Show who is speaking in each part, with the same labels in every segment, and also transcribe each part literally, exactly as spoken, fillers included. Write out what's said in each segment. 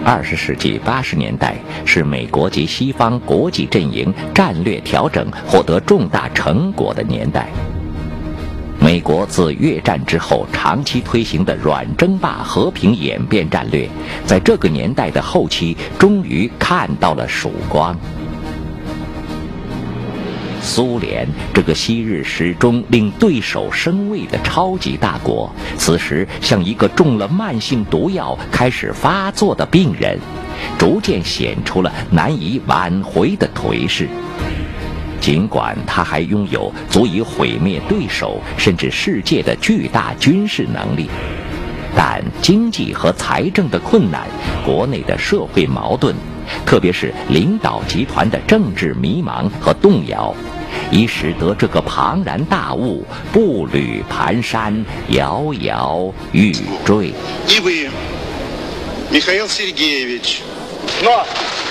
Speaker 1: 二十世纪八十年代是美国及西方国际阵营战略调整获得重大成果的年代。美国自越战之后长期推行的软争霸和平演变战略，在这个年代的后期终于看到了曙光。苏联这个昔日始终令对手生畏的超级大国，此时像一个中了慢性毒药开始发作的病人，逐渐显出了难以挽回的颓势。尽管他还拥有足以毁灭对手甚至世界的巨大军事能力，但经济和财政的困难，国内的社会矛盾，特别是领导集团的政治迷茫和动摇，已使得这个庞然大物步履蹒跚，摇摇欲坠。
Speaker 2: И вы, Михаил Сергеевич.
Speaker 3: Но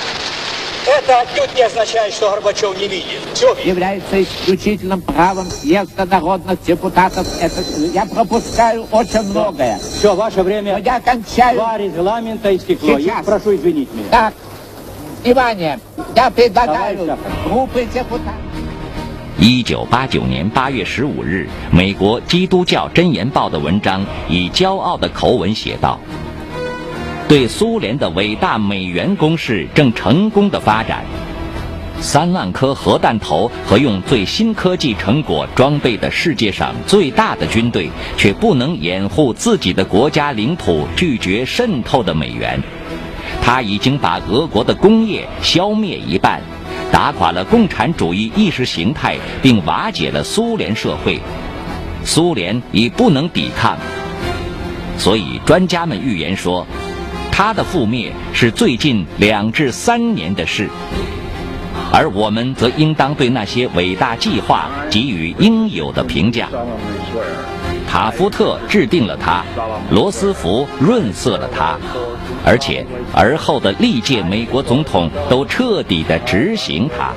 Speaker 3: это отнюдь не означает, что Горбачев не видит. Все видит.
Speaker 4: Является исключительным правом съезда народных депутатов. Это я пропускаю очень многое.
Speaker 3: Все, ваше время.
Speaker 4: Но я кончаю.
Speaker 3: Два регламента истекло. Я прошу извинить меня.
Speaker 4: Так, внимание, я предлагаю группы депутатов.
Speaker 1: 一九八九年八月十五日，美国《基督教箴言报》的文章以骄傲的口吻写道：对苏联的伟大美元攻势正成功的发展，三万颗核弹头和用最新科技成果装备的世界上最大的军队，却不能掩护自己的国家领土拒绝渗透的美元。它已经把俄国的工业消灭一半，打垮了共产主义意识形态，并瓦解了苏联社会。苏联已不能抵抗，所以专家们预言说，它的覆灭是最近两至三年的事。而我们则应当对那些伟大计划给予应有的评价。塔夫特制定了它，罗斯福润色了它，而且而后的历届美国总统都彻底地执行它。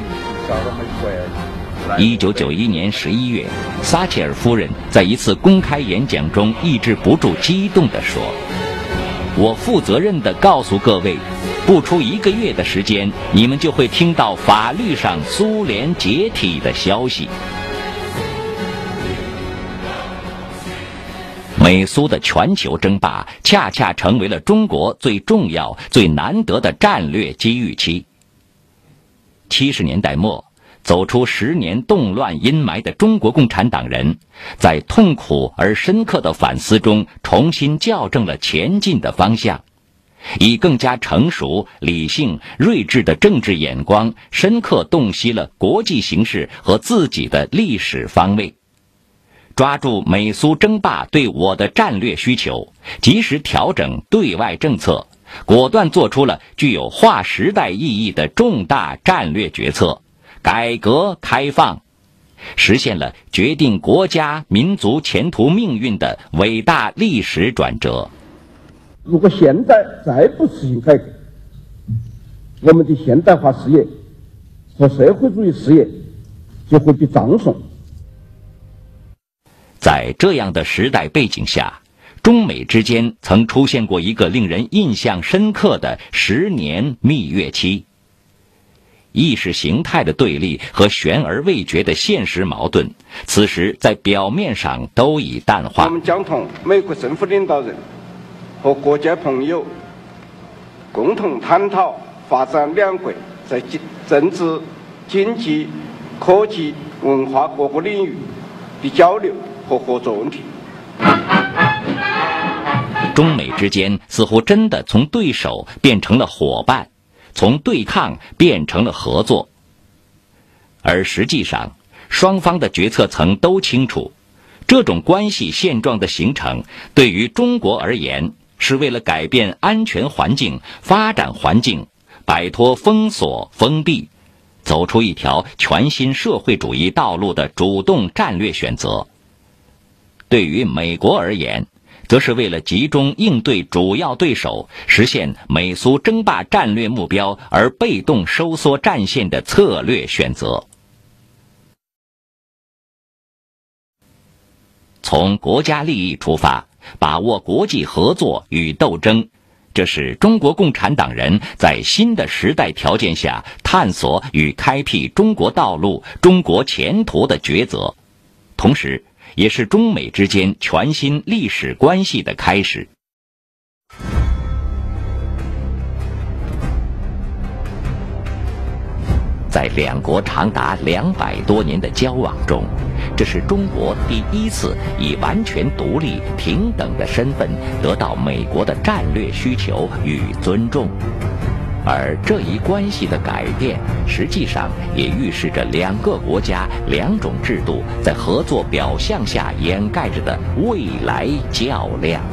Speaker 1: 一九九一年十一月，撒切尔夫人在一次公开演讲中抑制不住激动地说：我负责任地告诉各位，不出一个月的时间，你们就会听到法律上苏联解体的消息。美苏的全球争霸恰恰成为了中国最重要、最难得的战略机遇期。七十年代末，走出十年动乱阴霾的中国共产党人，在痛苦而深刻的反思中重新校正了前进的方向，以更加成熟、理性、睿智的政治眼光，深刻洞悉了国际形势和自己的历史方位，抓住美苏争霸对我的战略需求，及时调整对外政策，果断做出了具有划时代意义的重大战略决策，改革开放，实现了决定国家民族前途命运的伟大历史转折。
Speaker 5: 如果现在再不实行改革，我们的现代化事业和社会主义事业就会被葬送。
Speaker 1: 在这样的时代背景下，中美之间曾出现过一个令人印象深刻的十年蜜月期。意识形态的对立和悬而未决的现实矛盾，此时在表面上都已淡化。
Speaker 6: 我们将同美国政府领导人和国家朋友共同探讨发展两国在政治、经济、科技、文化各个领域的交流和合作问题。
Speaker 1: 中美之间似乎真的从对手变成了伙伴，从对抗变成了合作。而实际上，双方的决策层都清楚，这种关系现状的形成，对于中国而言，是为了改变安全环境、发展环境，摆脱封锁、封闭，走出一条全新社会主义道路的主动战略选择。对于美国而言，则是为了集中应对主要对手，实现美苏争霸战略目标而被动收缩战线的策略选择。从国家利益出发，把握国际合作与斗争， 这是中国共产党人在新的时代条件下探索与开辟中国道路、中国前途的抉择，同时也是中美之间全新历史关系的开始。在两国长达两百多年的交往中，这是中国第一次以完全独立、平等的身份得到美国的战略需求与尊重。而这一关系的改变，实际上也预示着两个国家、两种制度在合作表象下掩盖着的未来较量。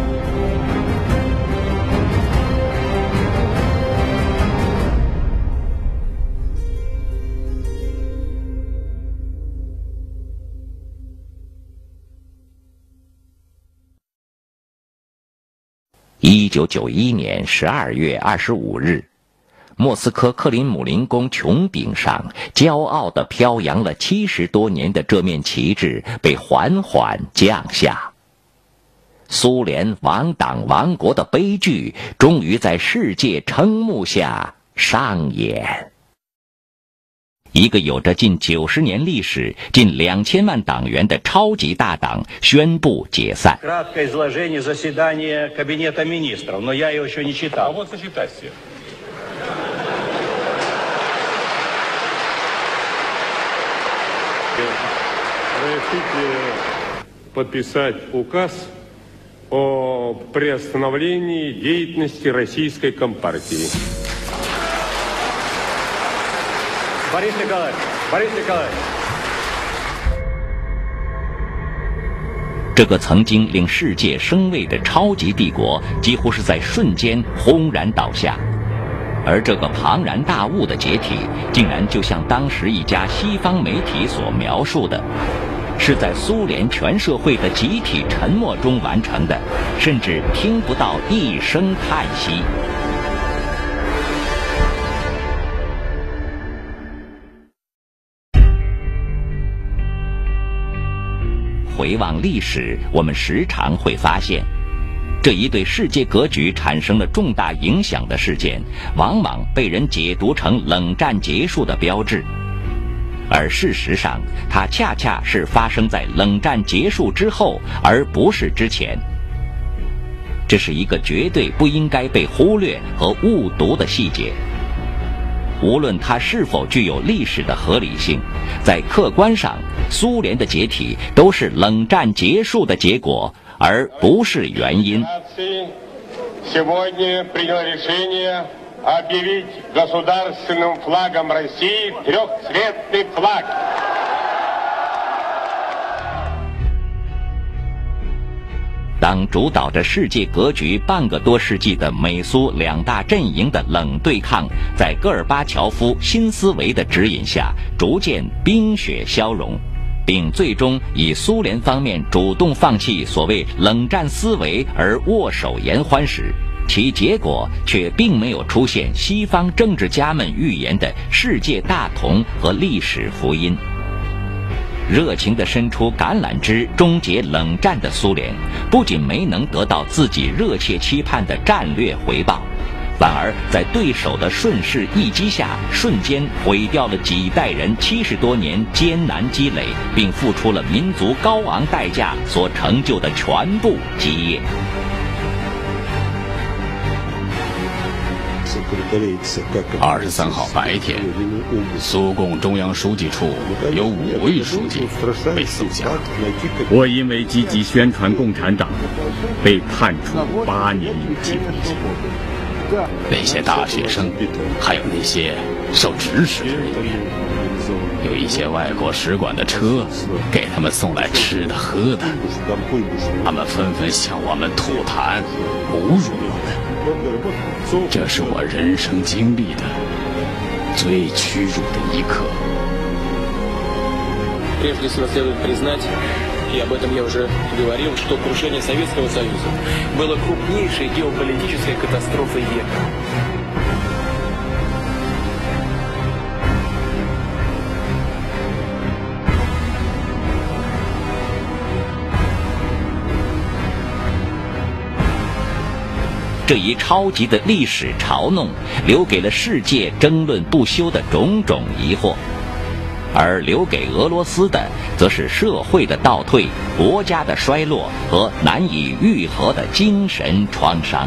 Speaker 1: 一九九一年十二月二十五日，莫斯科克林姆林宫穹顶上骄傲地飘扬了七十多年的这面旗帜被缓缓降下。苏联亡党亡国的悲剧终于在世界瞠目下上演。一个有着近九十年历史、近两千万党员的超级大党宣布解散。
Speaker 3: Краткое изложение заседания Кабинета министров, но я его еще не читал.
Speaker 7: А вот зачитайте. Разрешите подписать указ о приостановлении деятельности Российской Компартии.
Speaker 3: Борис Николаевич, Борис Николаевич.
Speaker 1: 这个曾经令世界生畏的超级帝国，几乎是在瞬间轰然倒下。而这个庞然大物的解体，竟然就像当时一家西方媒体所描述的，是在苏联全社会的集体沉默中完成的，甚至听不到一声叹息。回望历史，我们时常会发现，这一对世界格局产生了重大影响的事件，往往被人解读成冷战结束的标志，而事实上，它恰恰是发生在冷战结束之后，而不是之前。这是一个绝对不应该被忽略和误读的细节。无论它是否具有历史的合理性，在客观上，苏联的解体都是冷战结束的结果，而不是原因。
Speaker 7: Сегодня принял решение объявить государственным флагом России трехцветный флаг.
Speaker 1: 当主导着世界格局半个多世纪的美苏两大阵营的冷对抗，在戈尔巴乔夫新思维的指引下，逐渐冰雪消融，并最终以苏联方面主动放弃所谓冷战思维而握手言欢时，其结果却并没有出现西方政治家们预言的世界大同和历史福音。热情地伸出橄榄枝终结冷战的苏联，不仅没能得到自己热切期盼的战略回报，反而在对手的顺势一击下，瞬间毁掉了几代人七十多年艰难积累，并付出了民族高昂代价所成就的全部基业。
Speaker 8: 二十三号白天，苏共中央书记处有五位书记被搜下。
Speaker 9: 我因为积极宣传共产党，被判处八年有期徒刑。
Speaker 8: 那些大学生，还有那些受指使的人员，有一些外国使馆的车给他们送来吃的喝的，他们纷纷向我们吐痰，侮辱我们。这是我人生经历的最屈辱的一刻。
Speaker 10: Прежде всего следует признать, и об этом я уже говорил, что крушение Советского Союза было крупнейшей геополитической катастрофой века.
Speaker 1: 这一超级的历史嘲弄，留给了世界争论不休的种种疑惑，而留给俄罗斯的，则是社会的倒退、国家的衰落和难以愈合的精神创伤。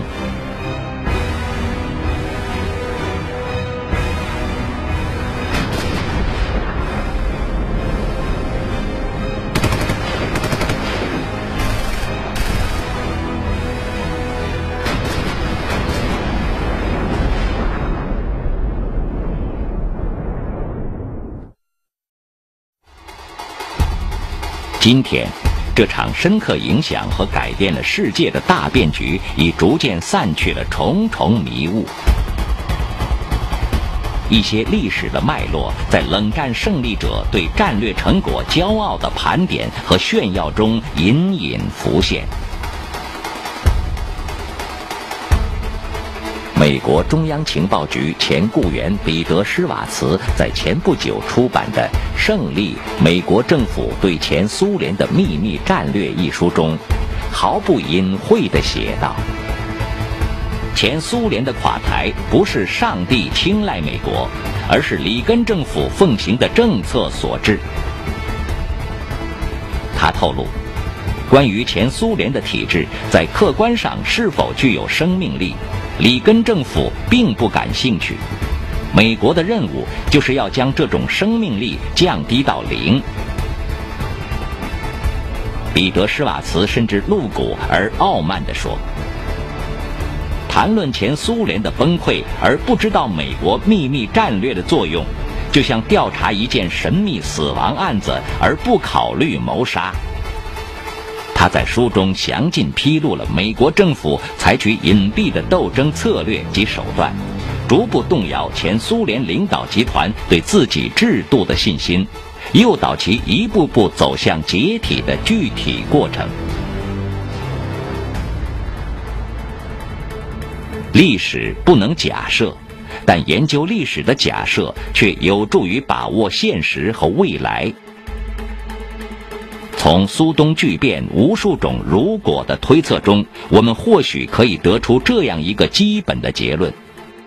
Speaker 1: 今天，这场深刻影响和改变了世界的大变局，已逐渐散去了重重迷雾。一些历史的脉络，在冷战胜利者对战略成果骄傲的盘点和炫耀中隐隐浮现。美国中央情报局前雇员彼得·施瓦茨在前不久出版的《胜利：美国政府对前苏联的秘密战略》一书中，毫不隐晦地写道：前苏联的垮台不是上帝青睐美国，而是里根政府奉行的政策所致。他透露，关于前苏联的体制在客观上是否具有生命力，里根政府并不感兴趣。美国的任务就是要将这种生命力降低到零。彼得·施瓦茨甚至露骨而傲慢地说，谈论前苏联的崩溃而不知道美国秘密战略的作用，就像调查一件神秘死亡案子而不考虑谋杀。他在书中详尽披露了美国政府采取隐蔽的斗争策略及手段，逐步动摇前苏联领导集团对自己制度的信心，诱导其一步步走向解体的具体过程。历史不能假设，但研究历史的假设却有助于把握现实和未来。从苏东剧变无数种如果的推测中，我们或许可以得出这样一个基本的结论：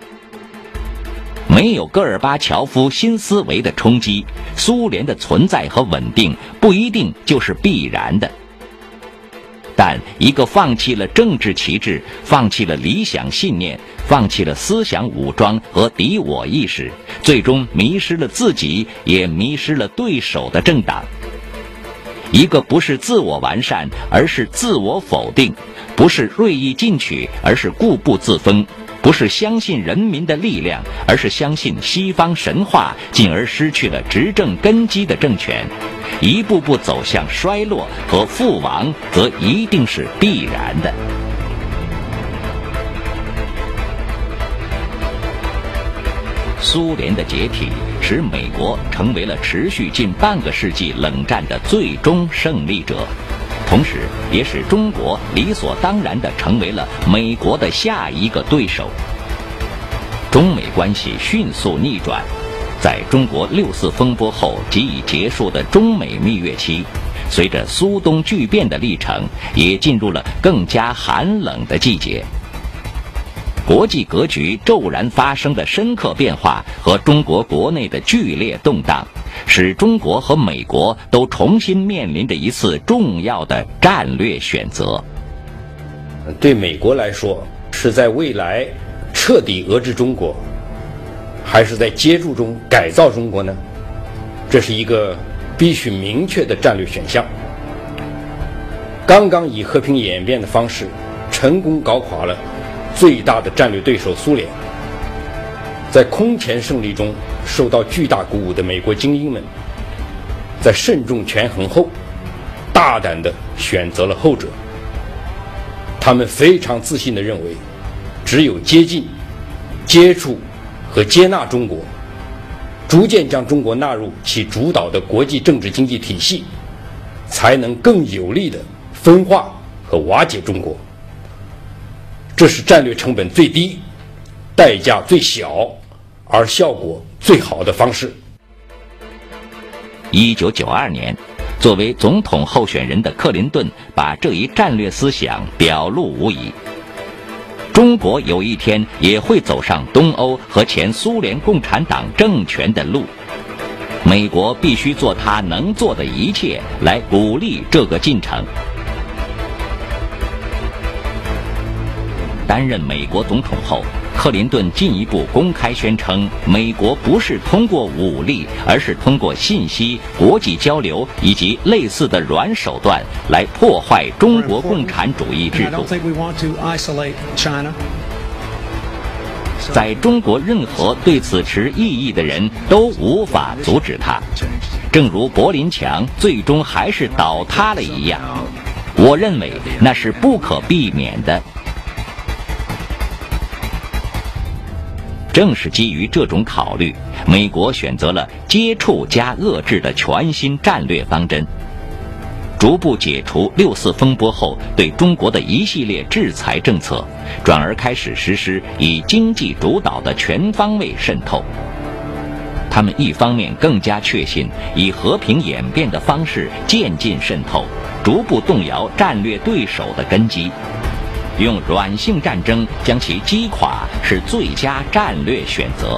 Speaker 1: 没有戈尔巴乔夫新思维的冲击，苏联的存在和稳定不一定就是必然的。但一个放弃了政治旗帜、放弃了理想信念、放弃了思想武装和敌我意识，最终迷失了自己，也迷失了对手的政党，一个不是自我完善，而是自我否定；不是锐意进取，而是固步自封；不是相信人民的力量，而是相信西方神话，进而失去了执政根基的政权，一步步走向衰落和覆亡，则一定是必然的。苏联的解体使美国成为了持续近半个世纪冷战的最终胜利者，同时也使中国理所当然地成为了美国的下一个对手。中美关系迅速逆转，在中国六四风波后即已结束的中美蜜月期，随着苏东剧变的历程，也进入了更加寒冷的季节。国际格局骤然发生的深刻变化和中国国内的剧烈动荡，使中国和美国都重新面临着一次重要的战略选择。
Speaker 11: 对美国来说，是在未来彻底遏制中国，还是在接触中改造中国呢？这是一个必须明确的战略选项。刚刚以和平演变的方式成功搞垮了最大的战略对手苏联，在空前胜利中受到巨大鼓舞的美国精英们，在慎重权衡后，大胆地选择了后者。他们非常自信地认为，只有接近、接触和接纳中国，逐渐将中国纳入其主导的国际政治经济体系，才能更有力地分化和瓦解中国。这是战略成本最低、代价最小而效果最好的方式。
Speaker 1: 一九九二年，作为总统候选人的克林顿把这一战略思想表露无遗。 中国有一天也会走上东欧和前苏联共产党政权的路。美国必须做他能做的一切来鼓励这个进程。担任美国总统后，克林顿进一步公开宣称，美国不是通过武力，而是通过信息、国际交流以及类似的软手段来破坏中国共产主义制度。在中国，任何对此持异议的人都无法阻止他，正如柏林墙最终还是倒塌了一样。我认为那是不可避免的。正是基于这种考虑，美国选择了接触加遏制的全新战略方针。逐步解除六四风波后对中国的一系列制裁政策，转而开始实施以经济主导的全方位渗透。他们一方面更加确信以和平演变的方式渐进渗透，逐步动摇战略对手的根基，用软性战争将其击垮是最佳战略选择。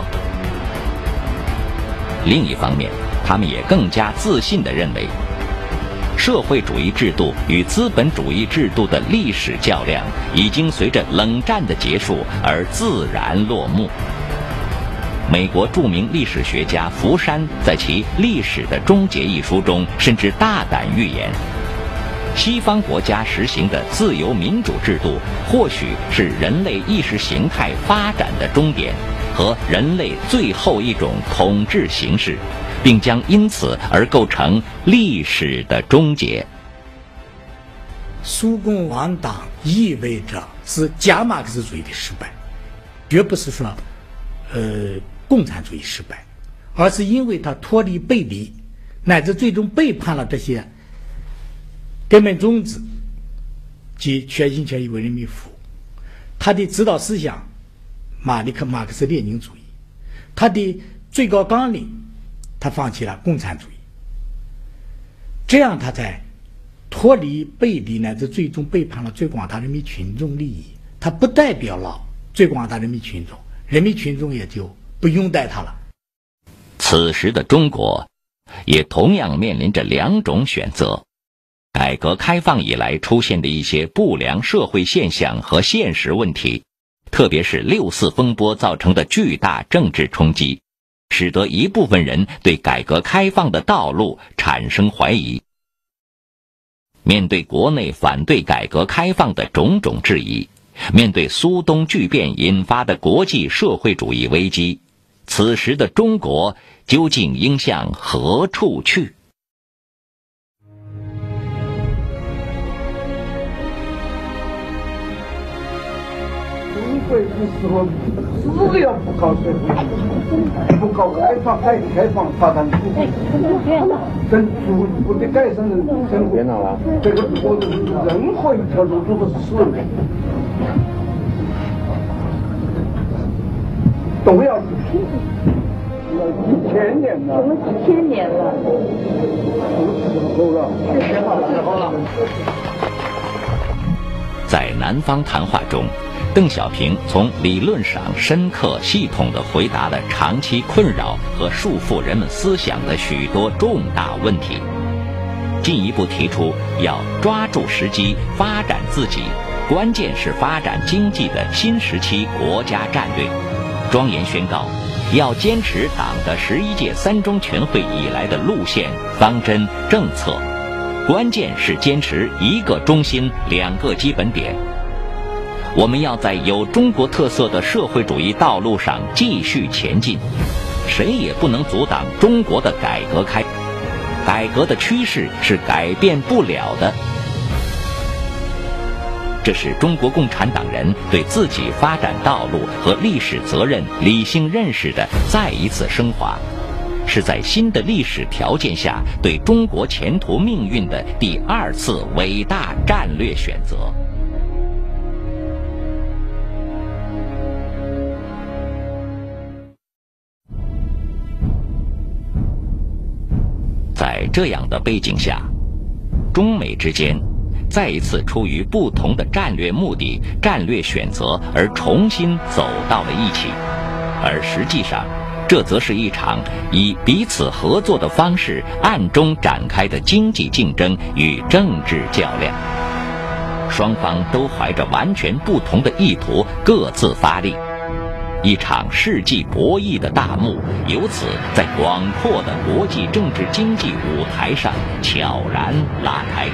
Speaker 1: 另一方面，他们也更加自信地认为，社会主义制度与资本主义制度的历史较量已经随着冷战的结束而自然落幕。美国著名历史学家福山在其《历史的终结》一书中甚至大胆预言，西方国家实行的自由民主制度或许是人类意识形态发展的终点和人类最后一种统治形式，并将因此而构成历史的终结。
Speaker 12: 苏共亡党意味着是假马克思主义的失败，绝不是说呃共产主义失败，而是因为它脱离背离，乃至最终背叛了这些根本宗旨及全心全意为人民服务。他的指导思想马利克马克思列宁主义，他的最高纲领他放弃了共产主义，这样他才脱离背离乃至最终背叛了最广大人民群众利益。他不代表了最广大人民群众，人民群众也就不拥戴他了。
Speaker 1: 此时的中国也同样面临着两种选择：改革开放以来出现的一些不良社会现象和现实问题，特别是六四风波造成的巨大政治冲击，使得一部分人对改革开放的道路产生怀疑。面对国内反对改革开放的种种质疑，面对苏东巨变引发的国际社会主义危机，此时的中国究竟应向何处去？
Speaker 5: 会的时候，只要不搞社会，不搞开放、改革开放、发展出跟逐步的改善人生活，这个我任何一条路都是死路，都要几千年了，
Speaker 13: 我们几千年了，
Speaker 5: 是时候了，
Speaker 13: 是时候了，时候了。
Speaker 1: 在南方谈话中，邓小平从理论上深刻系统地回答了长期困扰和束缚人们思想的许多重大问题，进一步提出要抓住时机发展自己，关键是发展经济的新时期国家战略，庄严宣告要坚持党的十一届三中全会以来的路线、方针、政策，关键是坚持一个中心、两个基本点。我们要在有中国特色的社会主义道路上继续前进，谁也不能阻挡中国的改革开改革的趋势是改变不了的。这是中国共产党人对自己发展道路和历史责任理性认识的再一次升华，是在新的历史条件下对中国前途命运的第二次伟大战略选择。在这样的背景下，中美之间再一次出于不同的战略目的、战略选择而重新走到了一起，而实际上，这则是一场以彼此合作的方式暗中展开的经济竞争与政治较量。双方都怀着完全不同的意图，各自发力。一场世纪博弈的大幕由此在广阔的国际政治经济舞台上悄然拉开。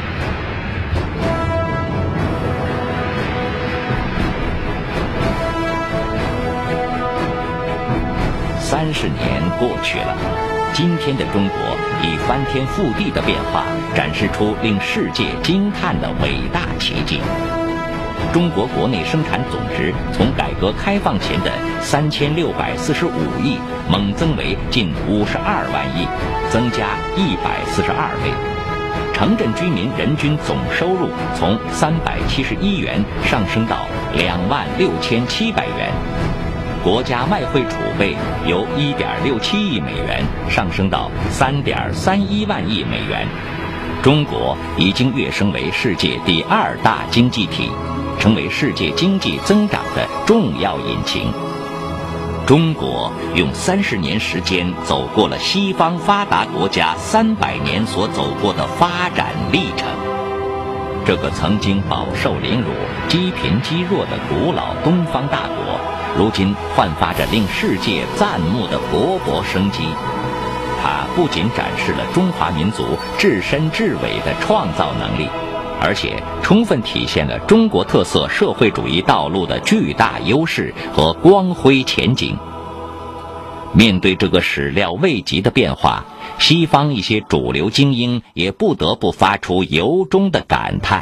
Speaker 1: 三十年过去了，今天的中国以翻天覆地的变化展示出令世界惊叹的伟大奇迹。中国国内生产总值从改革开放前的三千六百四十五亿猛增为近五十二万亿，增加一百四十二倍。城镇居民人均总收入从三百七十一元上升到两万六千七百元，国家外汇储备由一点六七亿美元上升到三点三一万亿美元。中国已经跃升为世界第二大经济体，成为世界经济增长的重要引擎。中国用三十年时间走过了西方发达国家三百年所走过的发展历程。这个曾经饱受凌辱、积贫积弱的古老东方大国，如今焕发着令世界赞慕的勃勃生机。它不仅展示了中华民族至深至伟的创造能力，而且充分体现了中国特色社会主义道路的巨大优势和光辉前景。面对这个始料未及的变化，西方一些主流精英也不得不发出由衷的感叹。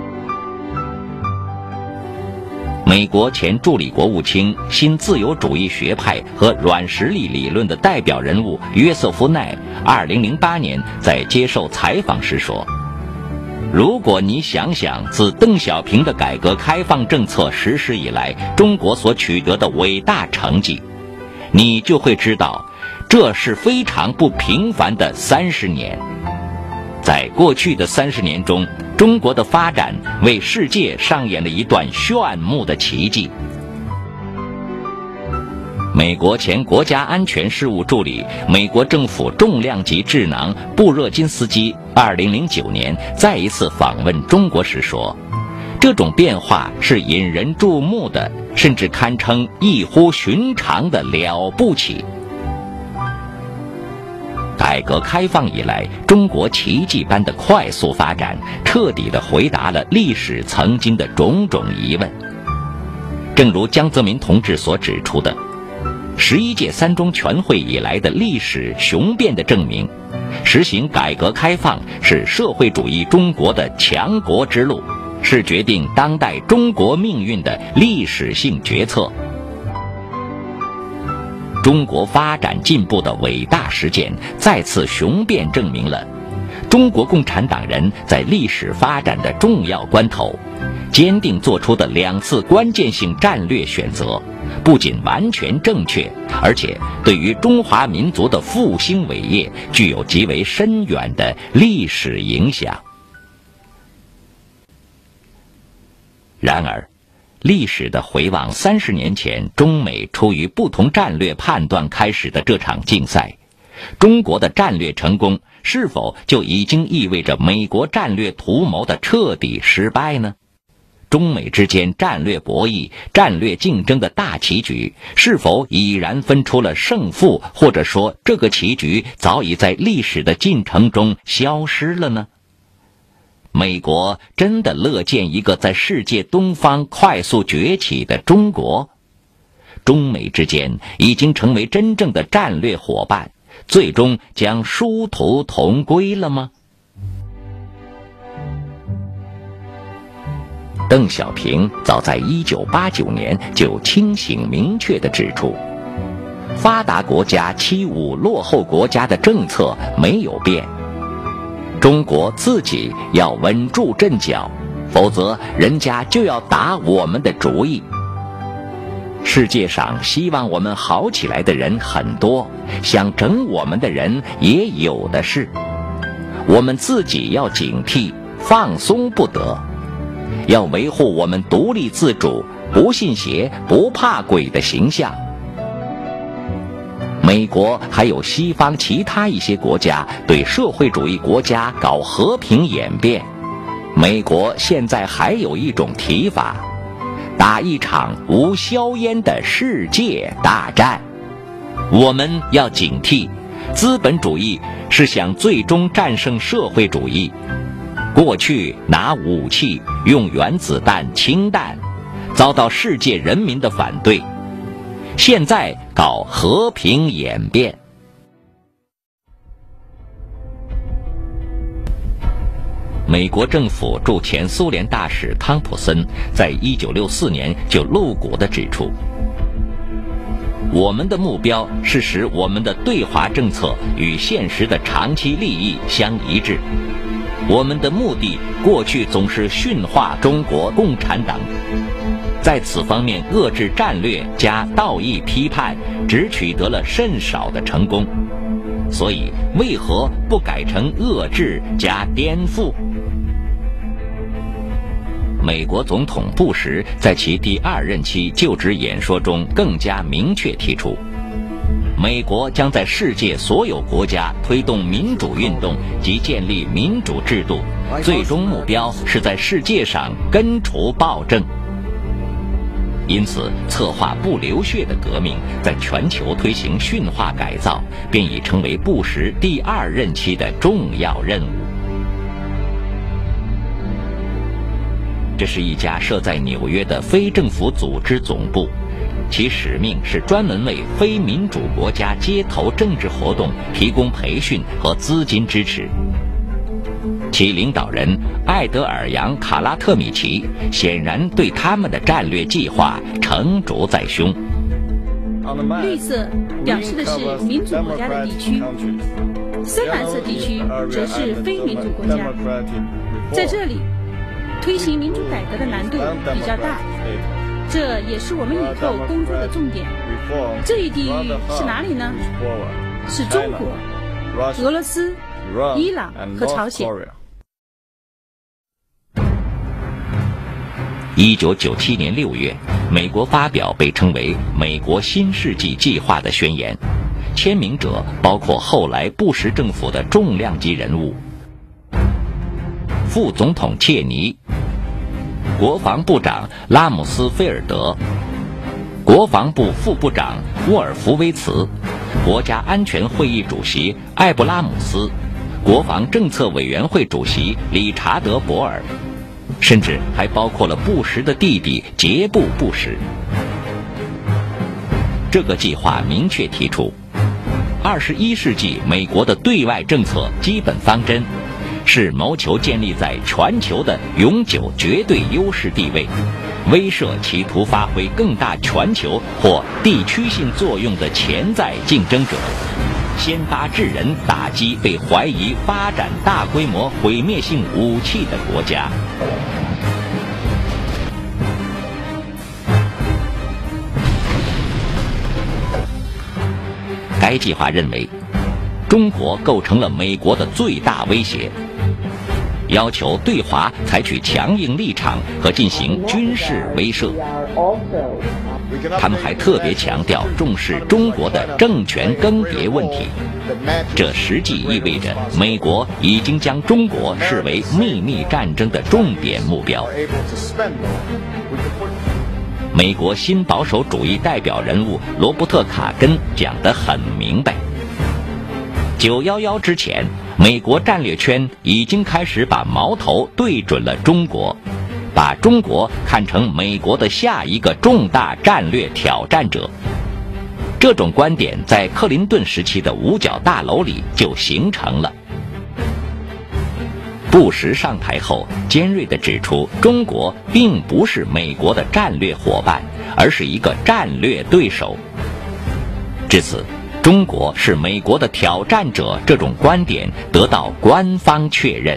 Speaker 1: 美国前助理国务卿、新自由主义学派和软实力理论的代表人物约瑟夫·奈二零零八年在接受采访时说，如果你想想自邓小平的改革开放政策实施以来中国所取得的伟大成绩，你就会知道这是非常不平凡的三十年。在过去的三十年中，中国的发展为世界上演了一段炫目的奇迹。美国前国家安全事务助理、美国政府重量级智囊布热津斯基二零零九年再一次访问中国时说，这种变化是引人注目的，甚至堪称异乎寻常的了不起。改革开放以来，中国奇迹般的快速发展，彻底地回答了历史曾经的种种疑问。正如江泽民同志所指出的，十一届三中全会以来的历史雄辩地证明，实行改革开放是社会主义中国的强国之路，是决定当代中国命运的历史性决策。中国发展进步的伟大实践再次雄辩证明了中国共产党人在历史发展的重要关头坚定做出的两次关键性战略选择，不仅完全正确，而且对于中华民族的复兴伟业具有极为深远的历史影响。然而历史的回望三十年前中美出于不同战略判断开始的这场竞赛，中国的战略成功是否就已经意味着美国战略图谋的彻底失败呢？中美之间战略博弈、战略竞争的大棋局是否已然分出了胜负，或者说这个棋局早已在历史的进程中消失了呢？美国真的乐见一个在世界东方快速崛起的中国？中美之间已经成为真正的战略伙伴，最终将殊途同归了吗？邓小平早在一九八九年就清醒明确地指出，发达国家欺侮落后国家的政策没有变，中国自己要稳住阵脚，否则人家就要打我们的主意。世界上希望我们好起来的人很多，想整我们的人也有的是。我们自己要警惕， 放松不得，要维护我们独立自主、不信邪、不怕鬼的形象。美国还有西方其他一些国家对社会主义国家搞和平演变，美国现在还有一种提法，打一场无硝烟的世界大战。我们要警惕，资本主义是想最终战胜社会主义。过去拿武器、用原子弹、氢弹，遭到世界人民的反对。现在搞和平演变。美国政府驻前苏联大使汤普森在一九六四年就露骨地指出，我们的目标是使我们的对华政策与现实的长期利益相一致。我们的目的过去总是驯化中国共产党，在此方面遏制战略加道义批判只取得了甚少的成功，所以为何不改成遏制加颠覆？美国总统布什在其第二任期就职演说中更加明确提出，美国将在世界所有国家推动民主运动及建立民主制度，最终目标是在世界上根除暴政。因此，策划不流血的革命，在全球推行驯化改造，便已成为布什第二任期的重要任务。这是一家设在纽约的非政府组织总部，其使命是专门为非民主国家街头政治活动提供培训和资金支持。其领导人艾德尔扬·卡拉特米奇显然对他们的战略计划成竹在胸。
Speaker 14: 绿色表示的是民主国家的地区，深蓝色地区则是非民主国家。在这里，推行民主改革的难度比较大，这也是我们以后工作的重点。这一地域是哪里呢？是中国、俄罗斯、伊朗和朝鲜。
Speaker 1: 一九九七年六月，美国发表被称为“美国新世纪计划”的宣言，签名者包括后来布什政府的重量级人物：副总统切尼、国防部长拉姆斯菲尔德、国防部副部长沃尔夫威茨、国家安全会议主席艾布拉姆斯、国防政策委员会主席理查德·博尔，甚至还包括了布什的弟弟杰布·布什。这个计划明确提出，二十一世纪美国的对外政策基本方针是谋求建立在全球的永久绝对优势地位，威慑企图发挥更大全球或地区性作用的潜在竞争者，先发制人打击被怀疑发展大规模毁灭性武器的国家。该计划认为，中国构成了美国的最大威胁，要求对华采取强硬立场和进行军事威慑。他们还特别强调重视中国的政权更迭问题，这实际意味着美国已经将中国视为秘密战争的重点目标。美国新保守主义代表人物罗伯特·卡根讲得很明白，九一一之前，美国战略圈已经开始把矛头对准了中国，把中国看成美国的下一个重大战略挑战者。这种观点在克林顿时期的五角大楼里就形成了。布什上台后，尖锐地指出，中国并不是美国的战略伙伴，而是一个战略对手。至此，中国是美国的挑战者这种观点得到官方确认。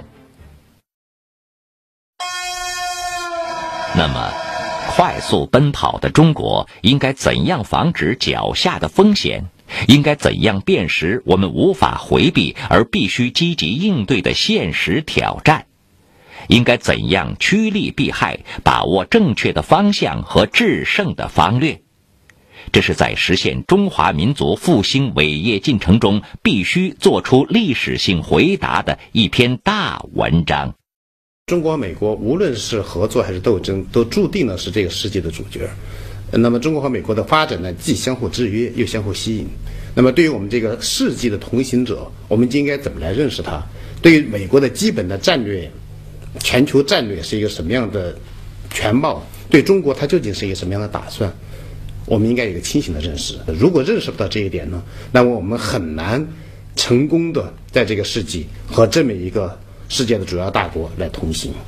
Speaker 1: 那么，快速奔跑的中国应该怎样防止脚下的风险？应该怎样辨识我们无法回避而必须积极应对的现实挑战？ 应该怎样趋利避害，把握正确的方向和制胜的方略。这是在实现中华民族复兴伟业进程中必须做出历史性回答的一篇大文章。
Speaker 15: 中国和美国无论是合作还是斗争，都注定了是这个世界的主角。那么中国和美国的发展呢，既相互制约又相互吸引。那么对于我们这个世纪的同行者，我们就应该怎么来认识它？对于美国的基本的战略，全球战略是一个什么样的全貌？对中国它究竟是一个什么样的打算？我们应该有一个清醒的认识。如果认识不到这一点呢，那么我们很难成功的在这个世纪和这么一个世界的主要大国来同行。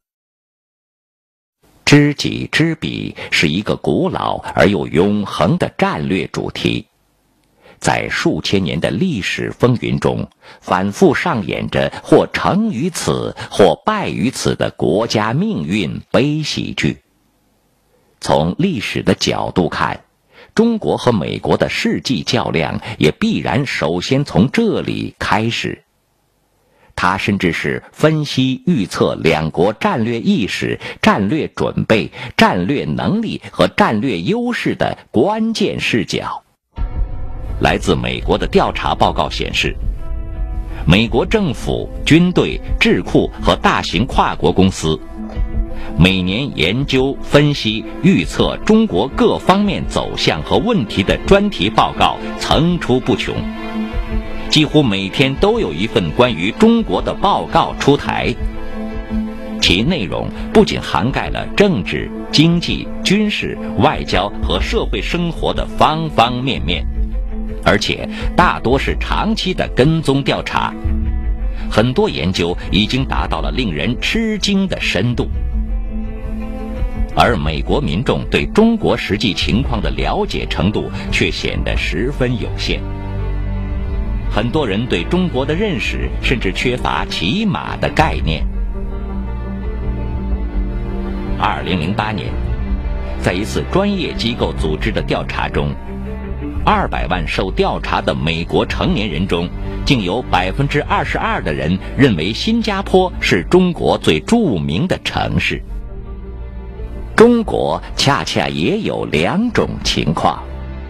Speaker 1: 知己知彼是一个古老而又永恒的战略主题，在数千年的历史风云中，反复上演着或成于此或败于此的国家命运悲喜剧。从历史的角度看，中国和美国的世纪较量也必然首先从这里开始。它甚至是分析预测两国战略意识、战略准备、战略能力和战略优势的关键视角。来自美国的调查报告显示，美国政府、军队、智库和大型跨国公司每年研究、分析、预测中国各方面走向和问题的专题报告层出不穷。几乎每天都有一份关于中国的报告出台，其内容不仅涵盖了政治、经济、军事、外交和社会生活的方方面面，而且大多是长期的跟踪调查，很多研究已经达到了令人吃惊的深度。而美国民众对中国实际情况的了解程度却显得十分有限。很多人对中国的认识甚至缺乏起码的概念。二零零八年，在一次专业机构组织的调查中，二百万受调查的美国成年人中，竟有百分之二十二的人认为新加坡是中国最著名的城市。中国恰恰也有两种情况。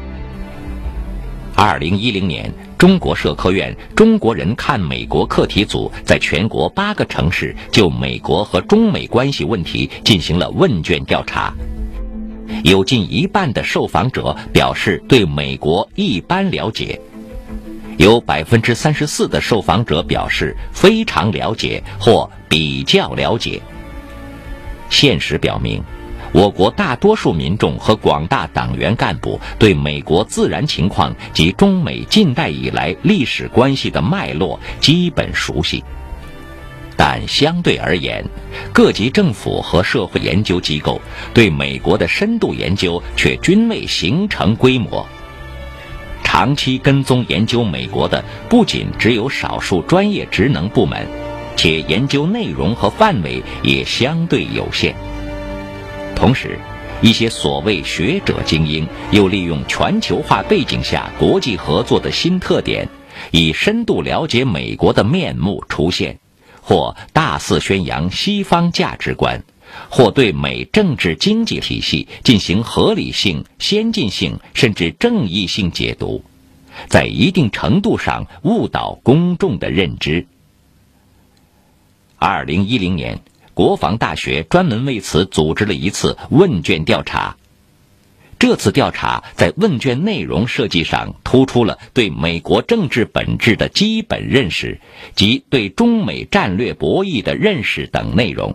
Speaker 1: 二零一零年，中国社科院中国人看美国课题组在全国八个城市就美国和中美关系问题进行了问卷调查，有近一半的受访者表示对美国一般了解，有百分之三十四的受访者表示非常了解或比较了解。现实表明，我国大多数民众和广大党员干部对美国自然情况及中美近代以来历史关系的脉络基本熟悉，但相对而言，各级政府和社会研究机构对美国的深度研究却均未形成规模。长期跟踪研究美国的不仅只有少数专业职能部门，且研究内容和范围也相对有限。同时，一些所谓学者精英又利用全球化背景下国际合作的新特点，以深度了解美国的面目出现，或大肆宣扬西方价值观，或对美政治经济体系进行合理性、先进性甚至正义性解读，在一定程度上误导公众的认知。二零一零年，国防大学专门为此组织了一次问卷调查。这次调查在问卷内容设计上突出了对美国政治本质的基本认识及对中美战略博弈的认识等内容。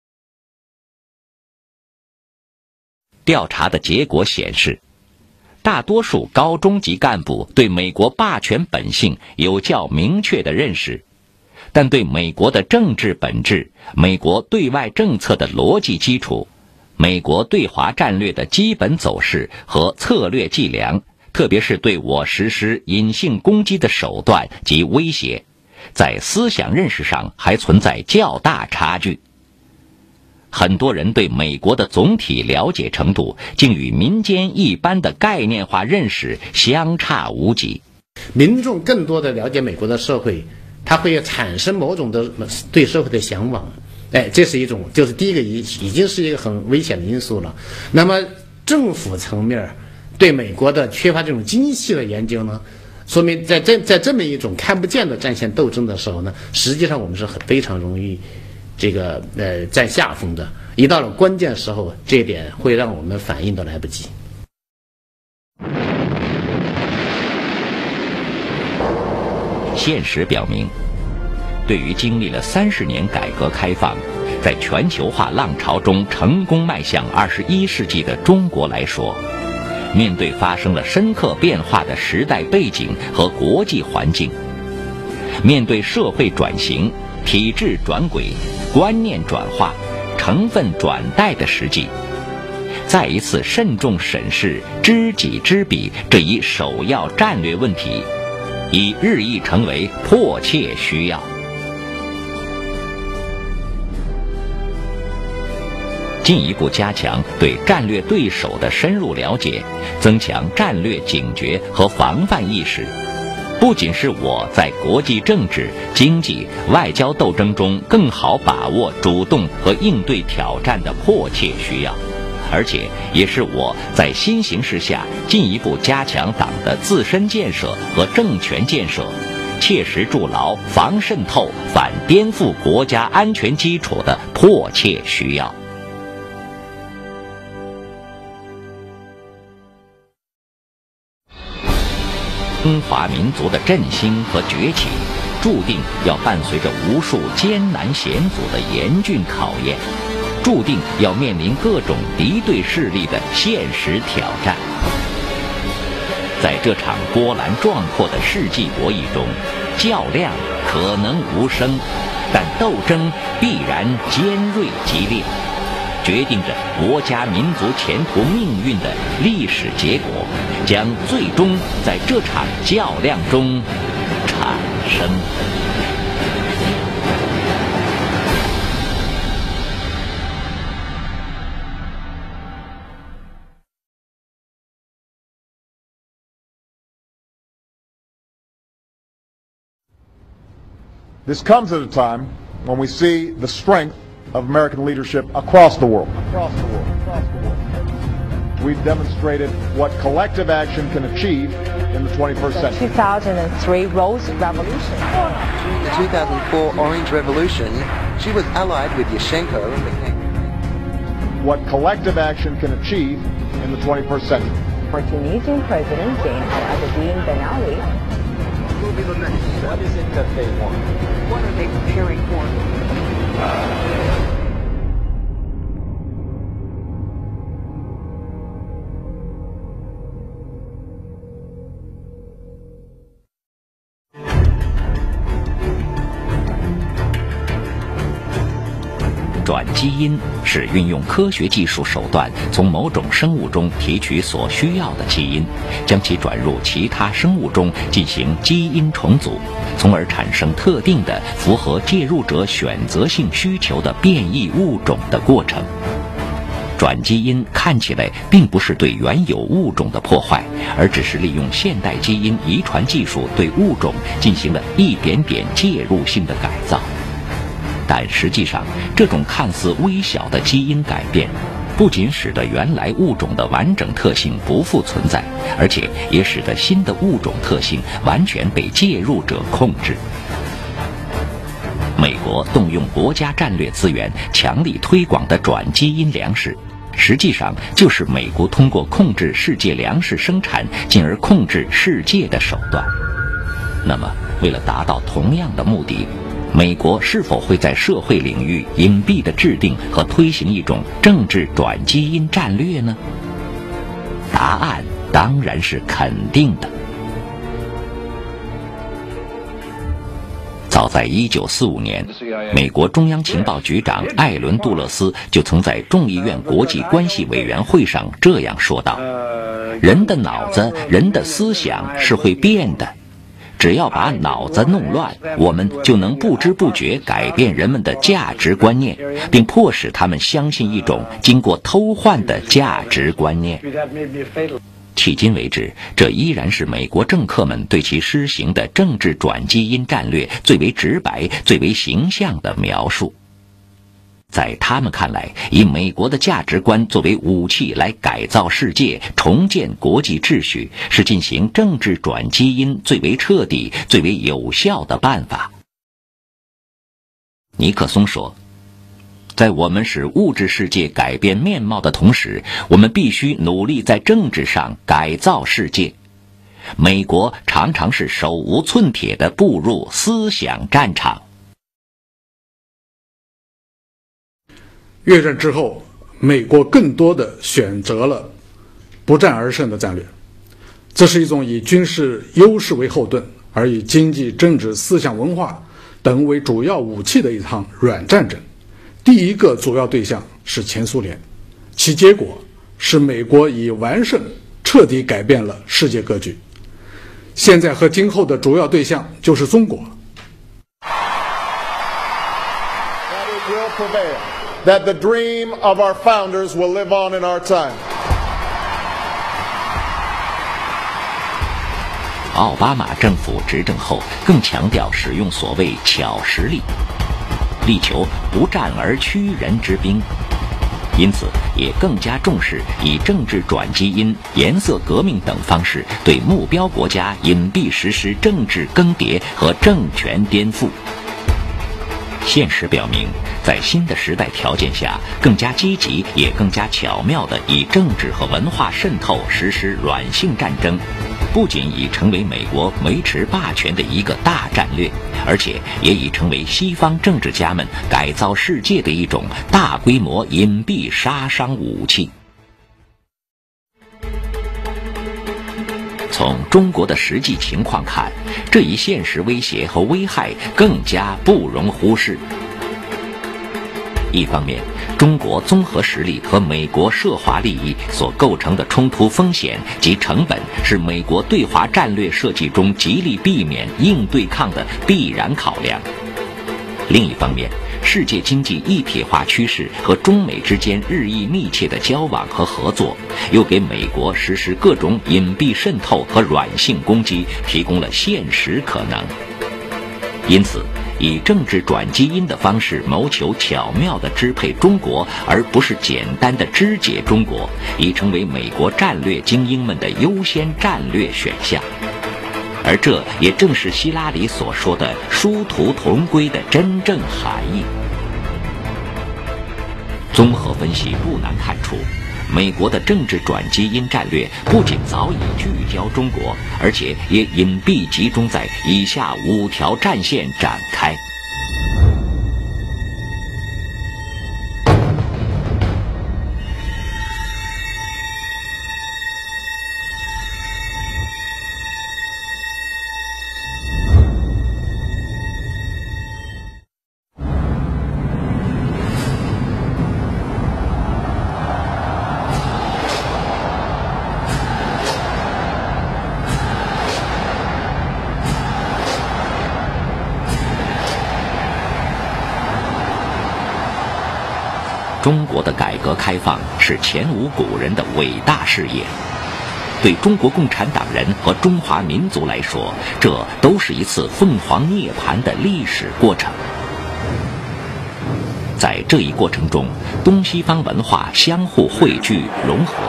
Speaker 1: 调查的结果显示，大多数高中级干部对美国霸权本性有较明确的认识，但对美国的政治本质、美国对外政策的逻辑基础、美国对华战略的基本走势和策略计量，特别是对我实施隐性攻击的手段及威胁，在思想认识上还存在较大差距。很多人对美国的总体了解程度竟与民间一般的概念化认识相差无几。
Speaker 15: 民众更多的了解美国的社会，它会产生某种的对社会的向往， 哎，这是一种，就是第一个已已经是一个很危险的因素了。那么政府层面对美国的缺乏这种精细的研究呢，说明在这在这么一种看不见的战线斗争的时候呢，实际上我们是很非常容易这个呃占下风的。一到了关键时候，这一点会让我们反应都来不及。
Speaker 1: 现实表明，对于经历了三十年改革开放，在全球化浪潮中成功迈向二十一世纪的中国来说，面对发生了深刻变化的时代背景和国际环境，面对社会转型、体制转轨、观念转化、成分转代的实际，再一次慎重审视知己知彼这一首要战略问题，已日益成为迫切需要。进一步加强对战略对手的深入了解，增强战略警觉和防范意识，不仅是我在国际政治、经济、外交斗争中更好把握主动和应对挑战的迫切需要，而且也是我在新形势下进一步加强党的自身建设和政权建设，切实筑牢防渗透、反颠覆国家安全基础的迫切需要。中华民族的振兴和崛起，注定要伴随着无数艰难险阻的严峻考验，注定要面临各种敌对势力的现实挑战。在这场波澜壮阔的世纪博弈中，较量可能无声，但斗争必然尖锐激烈，决定着国家民族前途命运的历史结果，将最终在这场较量中产生。
Speaker 16: This comes at a time when we see the strength of American leadership across the world. Across the world. Across the world. We've demonstrated what collective action can achieve in the twenty-first century.
Speaker 17: The two thousand three Rose Revolution.
Speaker 18: During the two thousand four Orange Revolution, she was allied with Yushchenko and became...
Speaker 16: What collective action can achieve in the twenty-first century.
Speaker 17: For Tunisian President James Abidine Ben Ali.
Speaker 18: What will be the next step? What is it that they want? What are they preparing for? Uh,
Speaker 1: 转基因是运用科学技术手段，从某种生物中提取所需要的基因，将其转入其他生物中进行基因重组，从而产生特定的符合介入者选择性需求的变异物种的过程。转基因看起来并不是对原有物种的破坏，而只是利用现代基因遗传技术对物种进行了一点点介入性的改造。但实际上，这种看似微小的基因改变，不仅使得原来物种的完整特性不复存在，而且也使得新的物种特性完全被介入者控制。美国动用国家战略资源，强力推广的转基因粮食，实际上就是美国通过控制世界粮食生产，进而控制世界的手段。那么，为了达到同样的目的，美国是否会在社会领域隐蔽地制定和推行一种政治转基因战略呢？答案当然是肯定的。早在一九四五年，美国中央情报局长艾伦·杜勒斯就曾在众议院国际关系委员会上这样说道：人的脑子、人的思想是会变的，只要把脑子弄乱，我们就能不知不觉改变人们的价值观念，并迫使他们相信一种经过偷换的价值观念。迄今为止，这依然是美国政客们对其施行的政治转基因战略最为直白、最为形象的描述。 在他们看来，以美国的价值观作为武器来改造世界、重建国际秩序，是进行政治转基因最为彻底、最为有效的办法。尼克松说，在我们使物质世界改变面貌的同时，我们必须努力在政治上改造世界。美国常常是手无寸铁地步入思想战场。
Speaker 19: 越战之后，美国更多地选择了不战而胜的战略，这是一种以军事优势为后盾，而以经济、政治、思想、文化等为主要武器的一场软战争。第一个主要对象是前苏联，其结果是美国以完胜彻底改变了世界格局。现在和今后的主要对象就是中国。
Speaker 16: That the dream of our founders will live on in our time.
Speaker 1: 奥巴马政府执政后，更强调使用所谓巧实力，力求不战而屈人之兵，因此也更加重视以政治转基因、颜色革命等方式对目标国家隐蔽实施政治更迭和政权颠覆。现实表明，在新的时代条件下，更加积极也更加巧妙地以政治和文化渗透实施软性战争，不仅已成为美国维持霸权的一个大战略，而且也已成为西方政治家们改造世界的一种大规模隐蔽杀伤武器。从中国的实际情况看，这一现实威胁和危害更加不容忽视。一方面，中国综合实力和美国涉华利益所构成的冲突风险及成本，是美国对华战略设计中极力避免硬对抗的必然考量。另一方面，世界经济一体化趋势和中美之间日益密切的交往和合作，又给美国实施各种隐蔽渗透和软性攻击提供了现实可能。因此，以政治转基因的方式谋求巧妙地支配中国，而不是简单的肢解中国，已成为美国战略精英们的优先战略选项。而这也正是希拉里所说的殊途同归的真正含义。综合分析不难看出，美国的政治转基因战略不仅早已聚焦中国，而且也隐蔽集中在以下五条战线展开。中国的改革开放是前无古人的伟大事业，对中国共产党人和中华民族来说，这都是一次凤凰涅槃的历史过程。在这一过程中，东西方文化相互汇聚融合，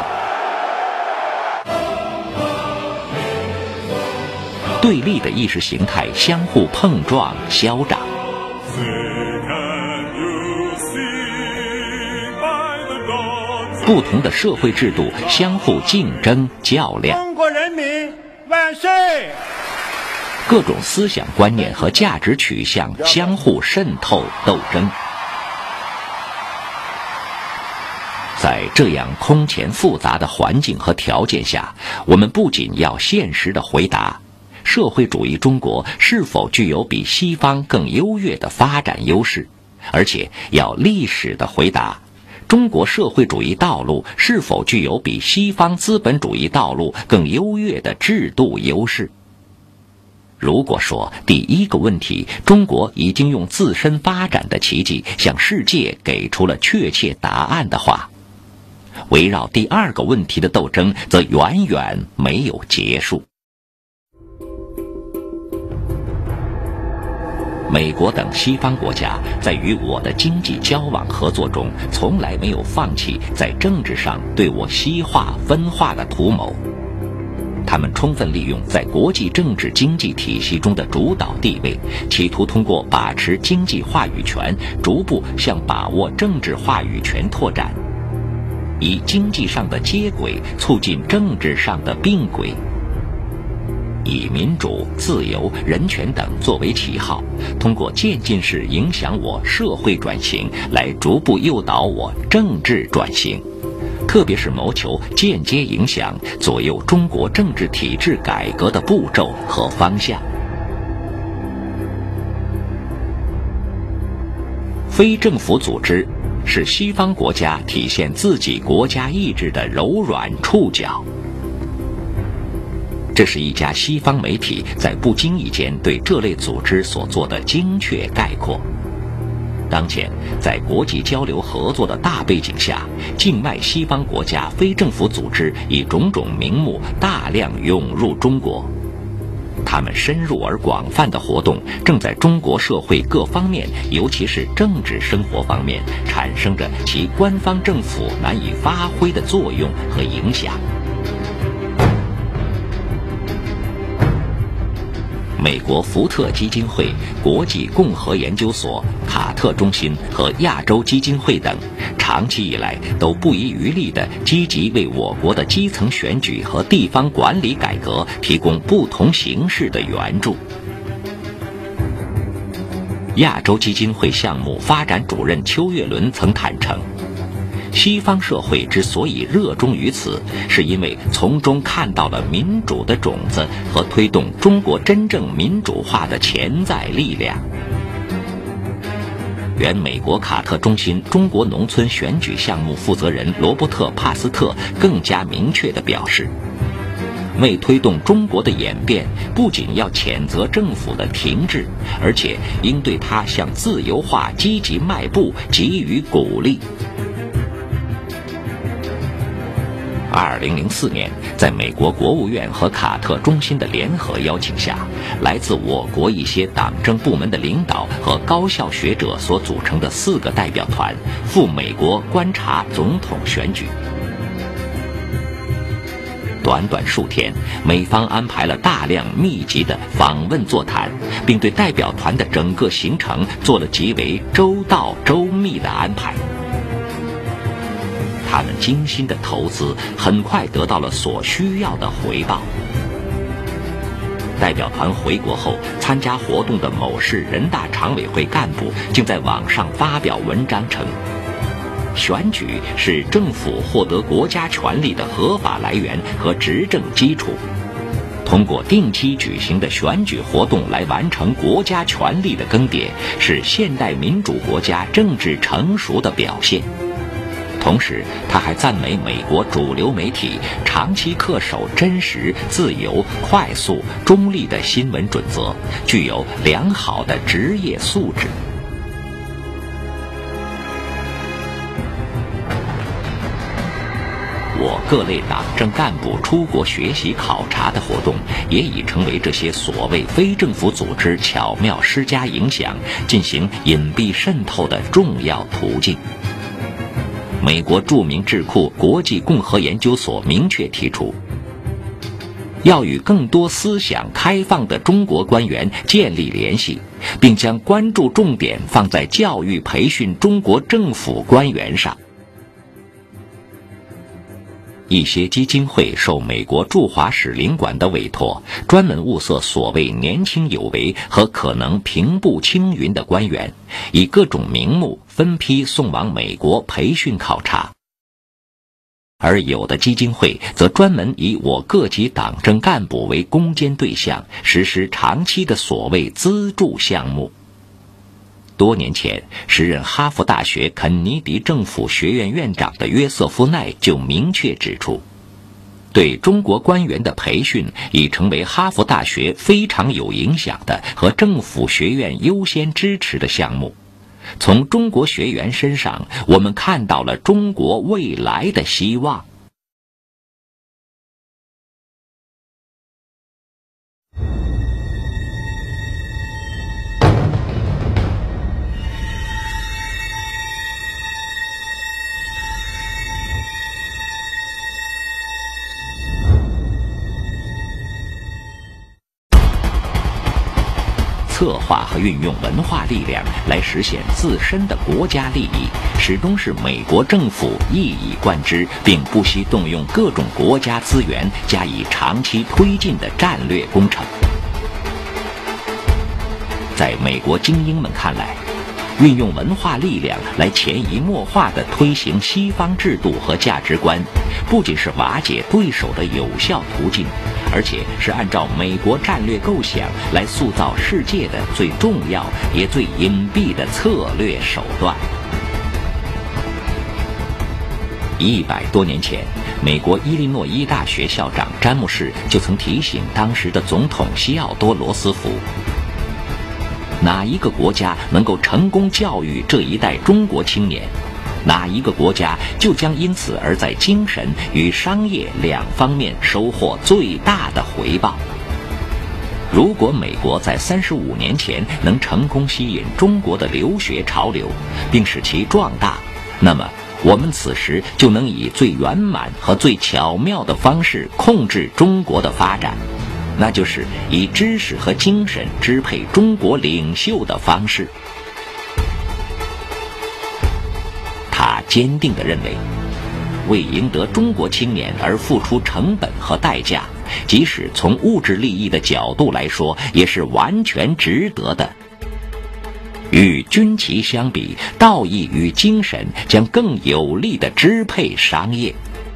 Speaker 1: 对立的意识形态相互碰撞消长。不同的社会制度相互竞争较量，
Speaker 5: 中国人民万岁！
Speaker 1: 各种思想观念和价值取向相互渗透斗争。在这样空前复杂的环境和条件下，我们不仅要现实地回答社会主义中国是否具有比西方更优越的发展优势，而且要历史地回答中国社会主义道路是否具有比西方资本主义道路更优越的制度优势。如果说第一个问题，中国已经用自身发展的奇迹向世界给出了确切答案的话，围绕第二个问题的斗争则远远没有结束。 美国等西方国家在与我的经济交往合作中，从来没有放弃在政治上对我西化分化的图谋。他们充分利用在国际政治经济体系中的主导地位，企图通过把持经济话语权，逐步向把握政治话语权拓展，以经济上的接轨促进政治上的并轨，以民主、自由、人权等作为旗号，通过渐进式影响我社会转型，来逐步诱导我政治转型，特别是谋求间接影响、左右中国政治体制改革的步骤和方向。非政府组织是西方国家体现自己国家意志的柔软触角。这是一家西方媒体在不经意间对这类组织所做的精确概括。当前，在国际交流合作的大背景下，境外西方国家非政府组织以种种名目大量涌入中国。他们深入而广泛的活动，正在中国社会各方面，尤其是政治生活方面，产生着其官方政府难以发挥的作用和影响。美国福特基金会、国际共和研究所、卡特中心和亚洲基金会等，长期以来都不遗余力地积极为我国的基层选举和地方管理改革提供不同形式的援助。亚洲基金会项目发展主任邱月伦曾坦诚，西方社会之所以热衷于此，是因为从中看到了民主的种子和推动中国真正民主化的潜在力量。原美国卡特中心中国农村选举项目负责人罗伯特·帕斯特更加明确地表示，为推动中国的演变，不仅要谴责政府的停滞，而且应对它向自由化积极迈步给予鼓励。二零零四年，在美国国务院和卡特中心的联合邀请下，来自我国一些党政部门的领导和高校学者所组成的四个代表团赴美国观察总统选举。短短数天，美方安排了大量密集的访问座谈，并对代表团的整个行程做了极为周到周密的安排。他们精心的投资很快得到了所需要的回报。代表团回国后，参加活动的某市人大常委会干部竟在网上发表文章称，选举是政府获得国家权力的合法来源和执政基础，通过定期举行的选举活动来完成国家权力的更迭，是现代民主国家政治成熟的表现。同时，他还赞美美国主流媒体长期恪守真实、自由、快速、中立的新闻准则，具有良好的职业素质。我各类党政干部出国学习考察的活动，也已成为这些所谓非政府组织巧妙施加影响、进行隐蔽渗透的重要途径。美国著名智库国际共和研究所明确提出，要与更多思想开放的中国官员建立联系，并将关注重点放在教育培训中国政府官员上。一些基金会受美国驻华使领馆的委托，专门物色所谓年轻有为和可能平步青云的官员，以各种名目分批送往美国培训考察。而有的基金会则专门以我各级党政干部为攻坚对象，实施长期的所谓资助项目。多年前，时任哈佛大学肯尼迪政府学院院长的约瑟夫·奈就明确指出，对中国官员的培训已成为哈佛大学非常有影响的和政府学院优先支持的项目。从中国学员身上，我们看到了中国未来的希望。 策划和运用文化力量来实现自身的国家利益，始终是美国政府一以贯之，并不惜动用各种国家资源加以长期推进的战略工程。在美国精英们看来，运用文化力量来潜移默化地推行西方制度和价值观，不仅是瓦解对手的有效途径，而且是按照美国战略构想来塑造世界的最重要也最隐蔽的策略手段。一百多年前，美国伊利诺伊大学校长詹姆士就曾提醒当时的总统西奥多·罗斯福，哪一个国家能够成功教育这一代中国青年，哪一个国家就将因此而在精神与商业两方面收获最大的回报。如果美国在三十五年前能成功吸引中国的留学潮流，并使其壮大，那么我们此时就能以最圆满和最巧妙的方式控制中国的发展，那就是以知识和精神支配中国领袖的方式。他坚定地认为，为赢得中国青年而付出成本和代价，即使从物质利益的角度来说，也是完全值得的。与军旗相比，道义与精神将更有力地支配商业。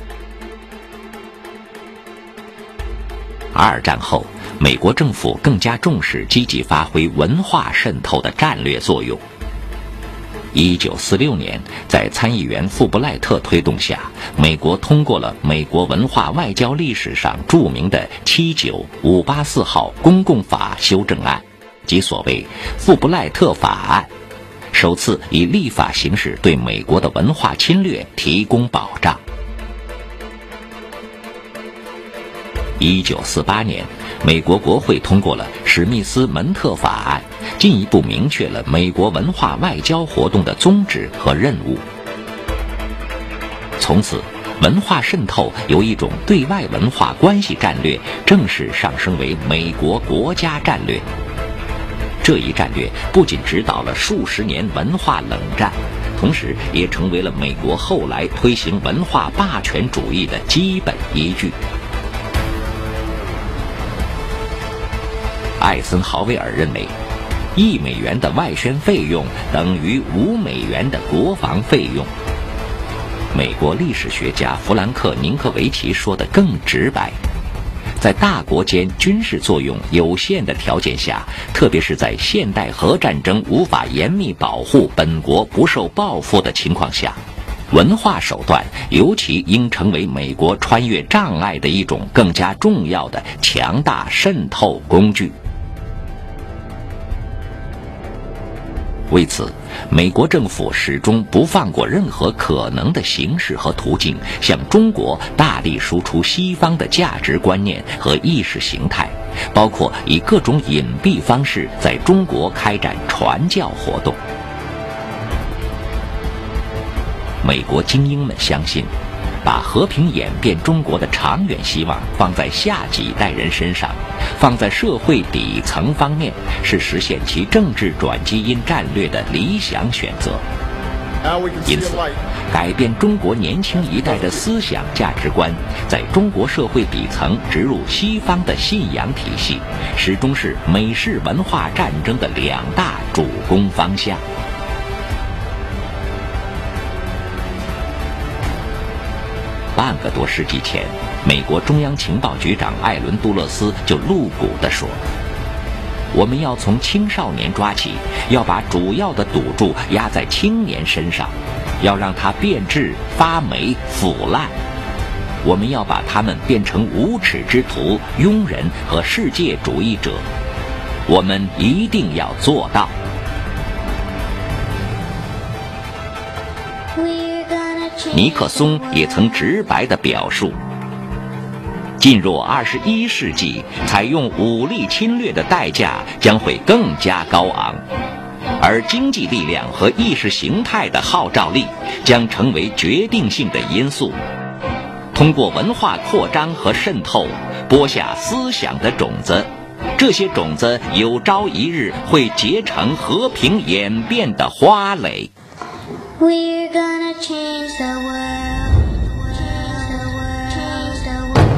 Speaker 1: 二战后，美国政府更加重视积极发挥文化渗透的战略作用。一九四六年，在参议员富布赖特推动下，美国通过了美国文化外交历史上著名的七九五八四号公共法修正案，即所谓富布赖特法案，首次以立法形式对美国的文化侵略提供保障。一九四八年，美国国会通过了史密斯门特法案，进一步明确了美国文化外交活动的宗旨和任务。从此，文化渗透由一种对外文化关系战略正式上升为美国国家战略。这一战略不仅指导了数十年文化冷战，同时也成为了美国后来推行文化霸权主义的基本依据。艾森豪威尔认为，一美元的外宣费用等于五美元的国防费用。美国历史学家弗兰克·宁科维奇说得更直白，在大国间军事作用有限的条件下，特别是在现代核战争无法严密保护本国不受报复的情况下，文化手段尤其应成为美国穿越障碍的一种更加重要的强大渗透工具。为此，美国政府始终不放过任何可能的形式和途径，向中国大力输出西方的价值观念和意识形态，包括以各种隐蔽方式在中国开展传教活动。美国精英们相信，把和平演变中国的长远希望放在下几代人身上，放在社会底层方面，是实现其政治转基因战略的理想选择。因此，改变中国年轻一代的思想价值观，在中国社会底层植入西方的信仰体系，始终是美式文化战争的两大主攻方向。半个多世纪前，美国中央情报局长艾伦·杜勒斯就露骨地说，我们要从青少年抓起，要把主要的赌注压在青年身上，要让他变质、发霉、腐烂。我们要把他们变成无耻之徒、庸人和世界主义者。我们一定要做到。尼克松也曾直白地表述，进入二十一世纪，采用武力侵略的代价将会更加高昂，而经济力量和意识形态的号召力将成为决定性的因素。通过文化扩张和渗透，播下思想的种子， 这些种子有朝一日会结成和平演变的花蕾。
Speaker 20: We're gonna change the world. Change the world. Change the world.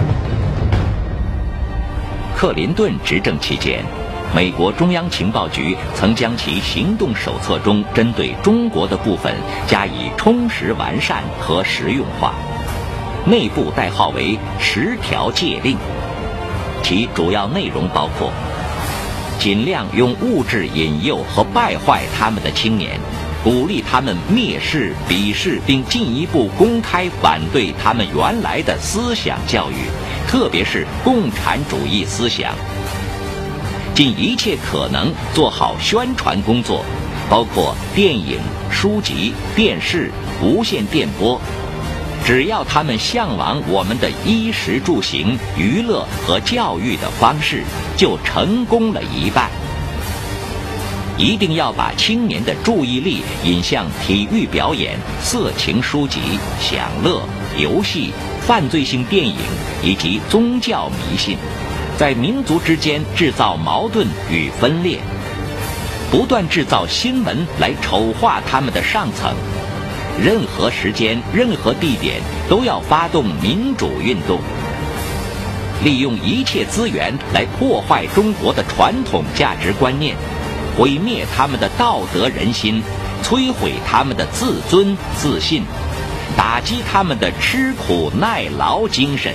Speaker 1: 克林顿执政期间，美国中央情报局曾将其行动手册中针对中国的部分加以充实完善和实用化，内部代号为十条戒令。其主要内容包括：尽量用物质引诱和败坏他们的青年，鼓励他们蔑视、鄙视，并进一步公开反对他们原来的思想教育，特别是共产主义思想。尽一切可能做好宣传工作，包括电影、书籍、电视、无线电波。只要他们向往我们的衣食住行、娱乐和教育的方式，就成功了一半。一定要把青年的注意力引向体育表演、色情书籍、享乐、游戏、犯罪性电影以及宗教迷信，在民族之间制造矛盾与分裂，不断制造新闻来丑化他们的上层。任何时间、任何地点都要发动民主运动，利用一切资源来破坏中国的传统价值观念，毁灭他们的道德人心，摧毁他们的自尊自信，打击他们的吃苦耐劳精神。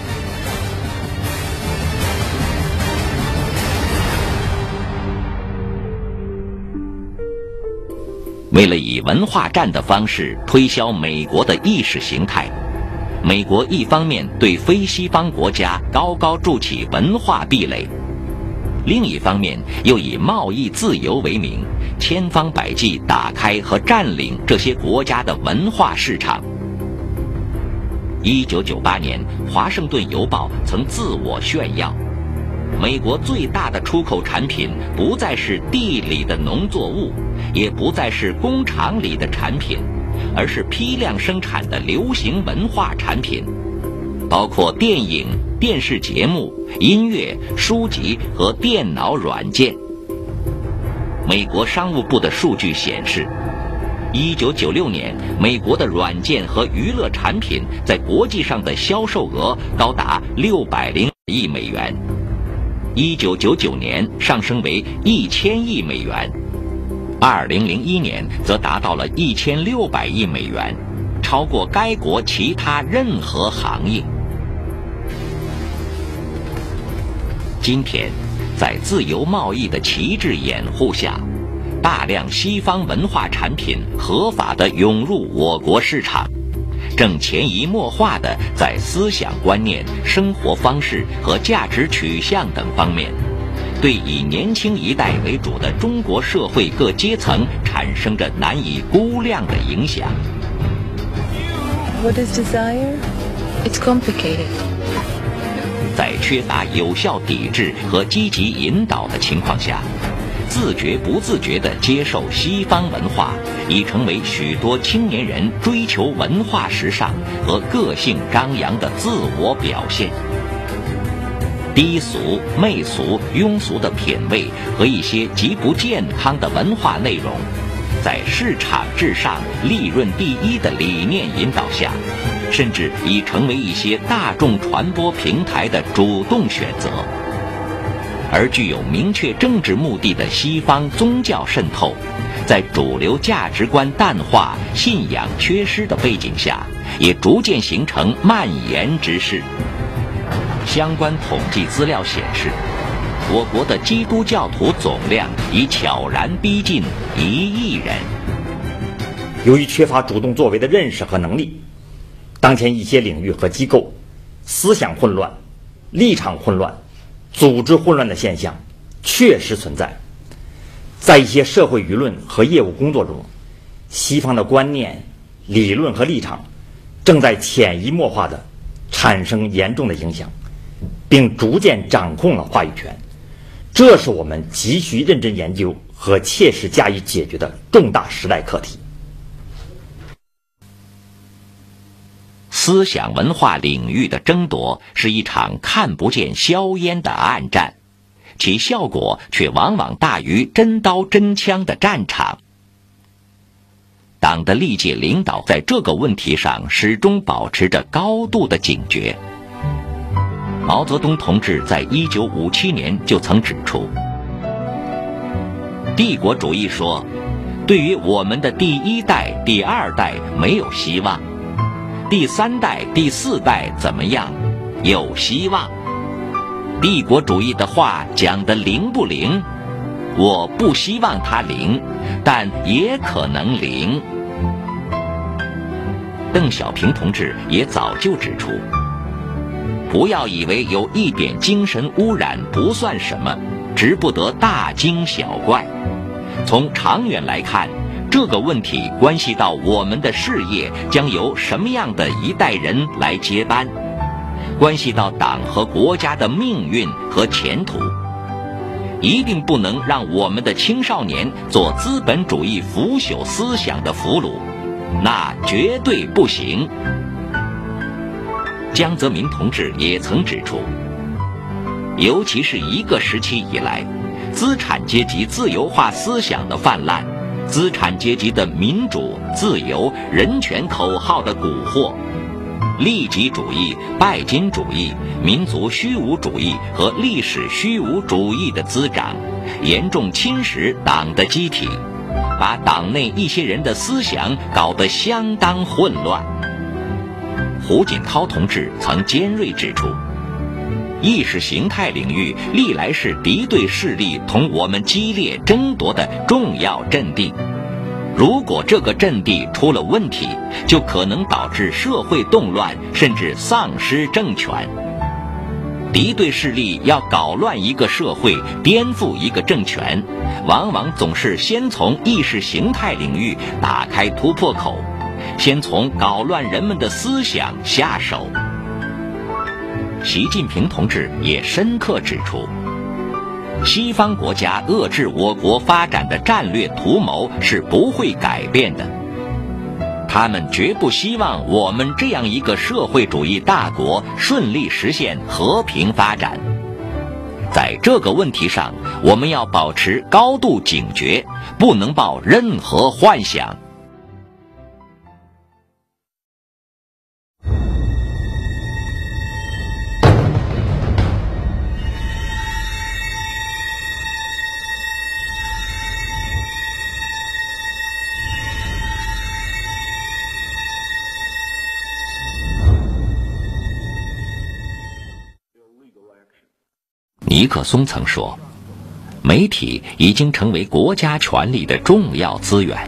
Speaker 1: 为了以文化战的方式推销美国的意识形态，美国一方面对非西方国家高高筑起文化壁垒，另一方面又以贸易自由为名，千方百计打开和占领这些国家的文化市场。一九九八年，华盛顿邮报曾自我炫耀，美国最大的出口产品不再是地里的农作物，也不再是工厂里的产品，而是批量生产的流行文化产品，包括电影、电视节目、音乐、书籍和电脑软件。美国商务部的数据显示，一九九六年，美国的软件和娱乐产品在国际上的销售额高达六百零亿美元，一九九九年上升为一千亿美元，二零零一年则达到了一千六百亿美元，超过该国其他任何行业。今天，在自由贸易的旗帜掩护下，大量西方文化产品合法地涌入我国市场，正潜移默化地在思想观念、生活方式和价值取向等方面，对以年轻一代为主的中国社会各阶层产生着难以估量的影响。
Speaker 17: What is desire? It's complicated.
Speaker 1: 在缺乏有效抵制和积极引导的情况下，自觉不自觉地接受西方文化，已成为许多青年人追求文化时尚和个性张扬的自我表现。低俗、媚俗、庸俗的品味和一些极不健康的文化内容，在市场至上、利润第一的理念引导下，甚至已成为一些大众传播平台的主动选择。而具有明确政治目的的西方宗教渗透，在主流价值观淡化、信仰缺失的背景下，也逐渐形成蔓延之势。相关统计资料显示，我国的基督教徒总量已悄然逼近一亿人。
Speaker 21: 由于缺乏主动作为的认识和能力，当前一些领域和机构思想混乱、立场混乱、组织混乱的现象确实存在。在一些社会舆论和业务工作中，西方的观念、理论和立场正在潜移默化地产生严重的影响，并逐渐掌控了话语权。这是我们急需认真研究和切实加以解决的重大时代课题。
Speaker 1: 思想文化领域的争夺是一场看不见硝烟的暗战， 其效果却往往大于真刀真枪的战场。党的历届领导在这个问题上始终保持着高度的警觉。毛泽东同志在一九五七年就曾指出，帝国主义说，对于我们的第一代、第二代没有希望，第三代、第四代怎么样？有希望。帝国主义的话讲得灵不灵？我不希望它灵，但也可能灵。邓小平同志也早就指出，不要以为有一点精神污染不算什么，值不得大惊小怪。从长远来看，这个问题关系到我们的事业将由什么样的一代人来接班，关系到党和国家的命运和前途。一定不能让我们的青少年做资本主义腐朽思想的俘虏，那绝对不行。江泽民同志也曾指出，尤其是一个时期以来，资产阶级自由化思想的泛滥，资产阶级的民主、自由、人权口号的蛊惑，利己主义、拜金主义、民族虚无主义和历史虚无主义的滋长，严重侵蚀党的机体，把党内一些人的思想搞得相当混乱。胡锦涛同志曾尖锐指出，意识形态领域历来是敌对势力同我们激烈争夺的重要阵地。如果这个阵地出了问题，就可能导致社会动乱，甚至丧失政权。敌对势力要搞乱一个社会，颠覆一个政权，往往总是先从意识形态领域打开突破口，先从搞乱人们的思想下手。习近平同志也深刻指出，西方国家遏制我国发展的战略图谋是不会改变的，他们绝不希望我们这样一个社会主义大国顺利实现和平发展。在这个问题上，我们要保持高度警觉，不能抱任何幻想。尼克松曾说，媒体已经成为国家权力的重要资源。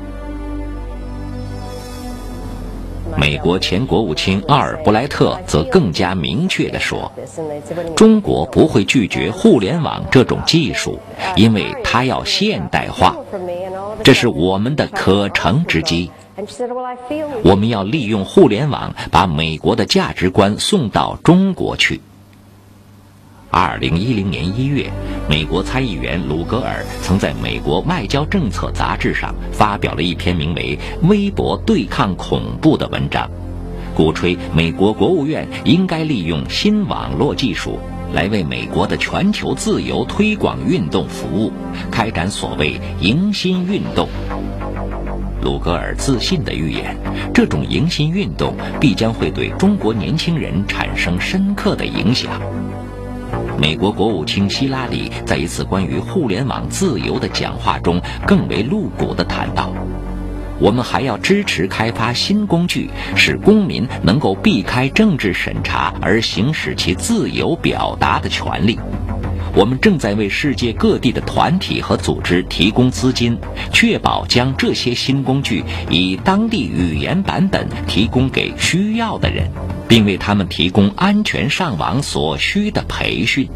Speaker 1: 美国前国务卿奥尔布莱特则更加明确地说，中国不会拒绝互联网这种技术，因为它要现代化，这是我们的可乘之机。我们要利用互联网把美国的价值观送到中国去。二零一零年一月，美国参议员鲁格尔曾在美国外交政策杂志上发表了一篇名为《微博对抗恐怖》的文章，鼓吹美国国务院应该利用新网络技术来为美国的全球自由推广运动服务，开展所谓迎新运动。鲁格尔自信地预言，这种迎新运动必将会对中国年轻人产生深刻的影响。美国国务卿希拉里在一次关于互联网自由的讲话中更为露骨地谈到，我们还要支持开发新工具，使公民能够避开政治审查而行使其自由表达的权利。我们正在为世界各地的团体和组织提供资金，确保将这些新工具以当地语言版本提供给需要的人，并为他们提供安全上网所需的培训。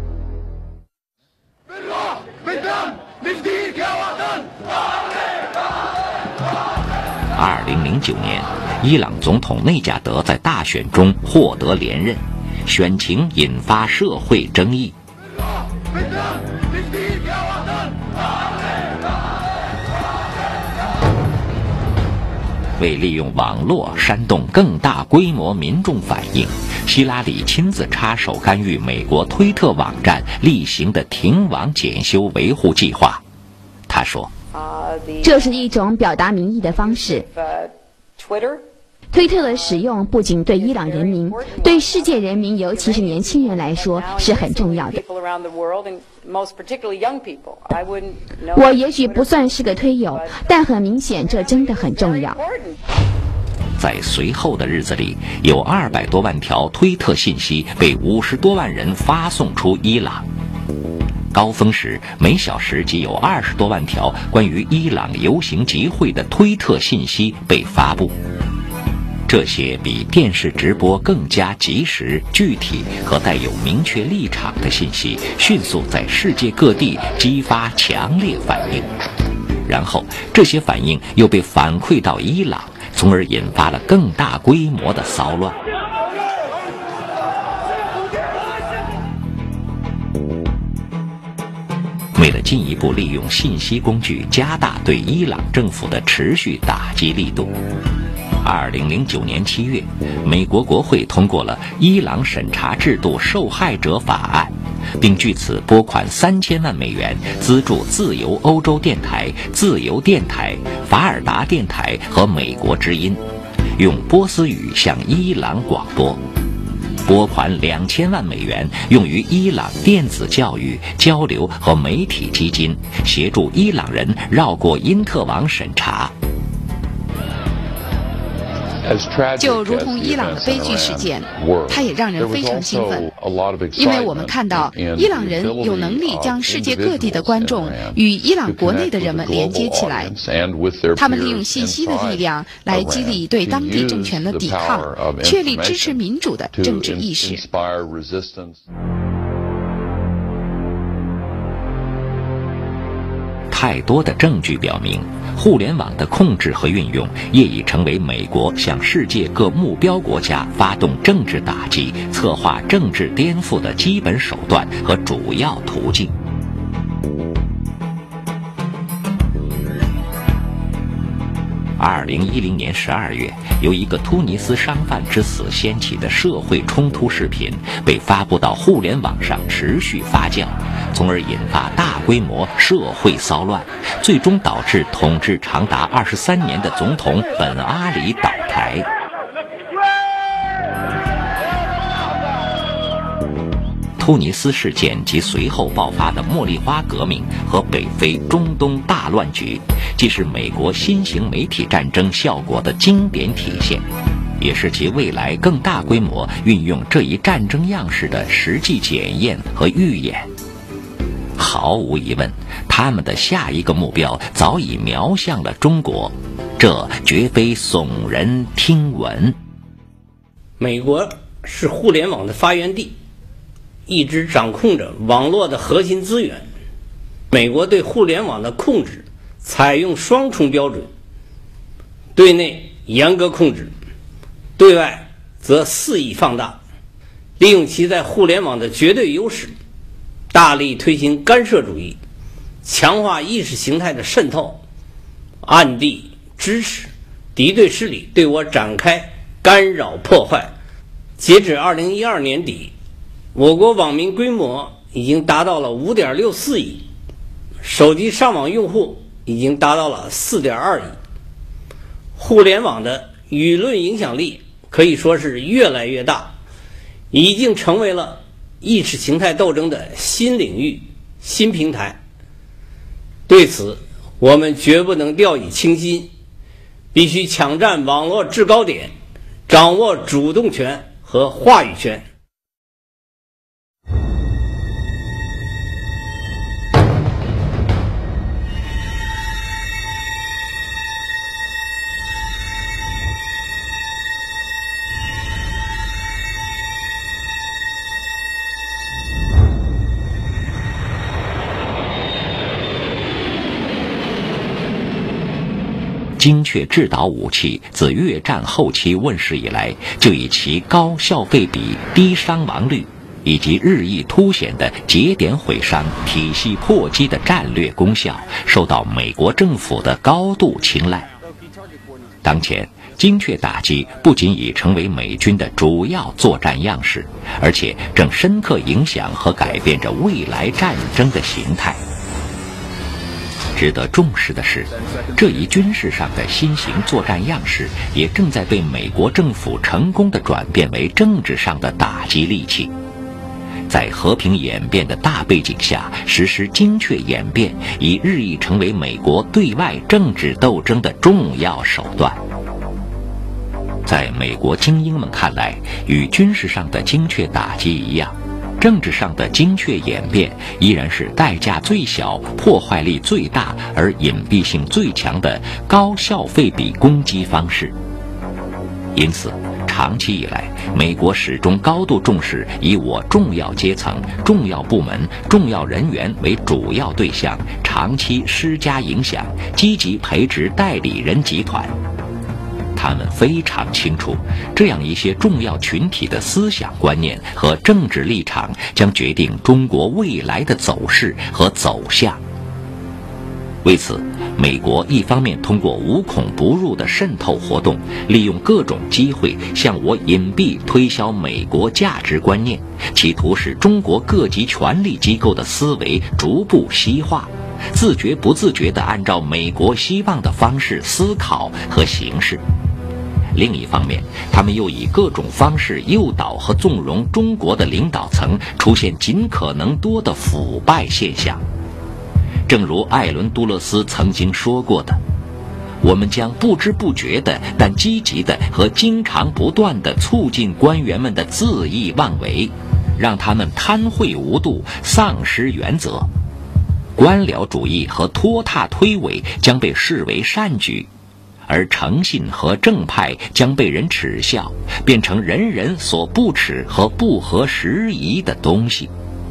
Speaker 1: 二零零九年，伊朗总统内贾德在大选中获得连任，选情引发社会争议。 为利用网络煽动更大规模民众反应，希拉里亲自插手干预美国推特网站例行的停网检修维护计划。他说，
Speaker 2: 这是一种表达民意的方式。推特的使用不仅对伊朗人民，对世界人民，尤其是年轻人来说是很重要的。我也许不算是个推友，但很明显这真的很重要。
Speaker 1: 在随后的日子里，有二百多万条推特信息被五十多万人发送出伊朗。高峰时，每小时即有二十多万条关于伊朗游行集会的推特信息被发布。这些比电视直播更加及时、具体和带有明确立场的信息，迅速在世界各地激发强烈反应。然后，这些反应又被反馈到伊朗，从而引发了更大规模的骚乱。为了进一步利用信息工具，加大对伊朗政府的持续打击力度，二零零九年七月，美国国会通过了《伊朗审查制度受害者法案》，并据此拨款三千万美元资助自由欧洲电台、自由电台、法尔达电台和美国之音，用波斯语向伊朗广播。拨款两千万美元用于伊朗电子教育、交流和媒体基金，协助伊朗人绕过因特网审查。
Speaker 22: 就如同伊朗的悲剧事件，它也让人非常兴奋，因为我们看到伊朗人有能力将世界各地的观众与伊朗国内的人们连接起来，他们利用信息的力量来激励对当地政权的抵抗，确立支持民主的政治意识。
Speaker 1: 太多的证据表明，互联网的控制和运用业已成为美国向世界各目标国家发动政治打击、策划政治颠覆的基本手段和主要途径。二零一零年十二月，由一个突尼斯商贩之死掀起的社会冲突视频被发布到互联网上，持续发酵，从而引发大规模社会骚乱，最终导致统治长达二十三年的总统本阿里倒台。突尼斯事件及随后爆发的茉莉花革命和北非、中东大乱局，既是美国新型媒体战争效果的经典体现，也是其未来更大规模运用这一战争样式的实际检验和预演。毫无疑问，他们的下一个目标早已瞄向了中国，这绝非耸人听闻。
Speaker 11: 美国是互联网的发源地，一直掌控着网络的核心资源。美国对互联网的控制采用双重标准，对内严格控制，对外则肆意放大，利用其在互联网的绝对优势，大力推行干涉主义，强化意识形态的渗透，暗地支持敌对势力对我展开干扰破坏。截止二零一二年底，我国网民规模已经达到了 五点六四亿，手机上网用户已经达到了 四点二亿。互联网的舆论影响力可以说是越来越大，已经成为了意识形态斗争的新领域、新平台。对此，我们绝不能掉以轻心，必须抢占网络制高点，掌握主动权和话语权。
Speaker 1: 精确制导武器自越战后期问世以来，就以其高消费比、低伤亡率以及日益凸显的节点毁伤、体系破击的战略功效，受到美国政府的高度青睐。 当前，精确打击不仅已成为美军的主要作战样式，而且正深刻影响和改变着未来战争的形态。值得重视的是，这一军事上的新型作战样式也正在被美国政府成功地转变为政治上的打击利器。在和平演变的大背景下，实施精确演变已日益成为美国对外政治斗争的重要手段。在美国精英们看来，与军事上的精确打击一样，政治上的精确演变依然是代价最小、破坏力最大而隐蔽性最强的高消费比攻击方式。因此，长期以来，美国始终高度重视以我重要阶层、重要部门、重要人员为主要对象，长期施加影响，积极培植代理人集团。他们非常清楚，这样一些重要群体的思想观念和政治立场将决定中国未来的走势和走向。为此，美国一方面通过无孔不入的渗透活动，利用各种机会向我隐蔽推销美国价值观念，企图使中国各级权力机构的思维逐步西化，自觉不自觉地按照美国希望的方式思考和行事。另一方面，他们又以各种方式诱导和纵容中国的领导层出现尽可能多的腐败现象。正如艾伦·杜勒斯曾经说过的，我们将不知不觉的但积极的和经常不断地促进官员们的恣意妄为，让他们贪秽无度，丧失原则。官僚主义和拖沓推诿将被视为善举，而诚信和正派将被人耻笑，变成人人所不耻和不合时宜的东西。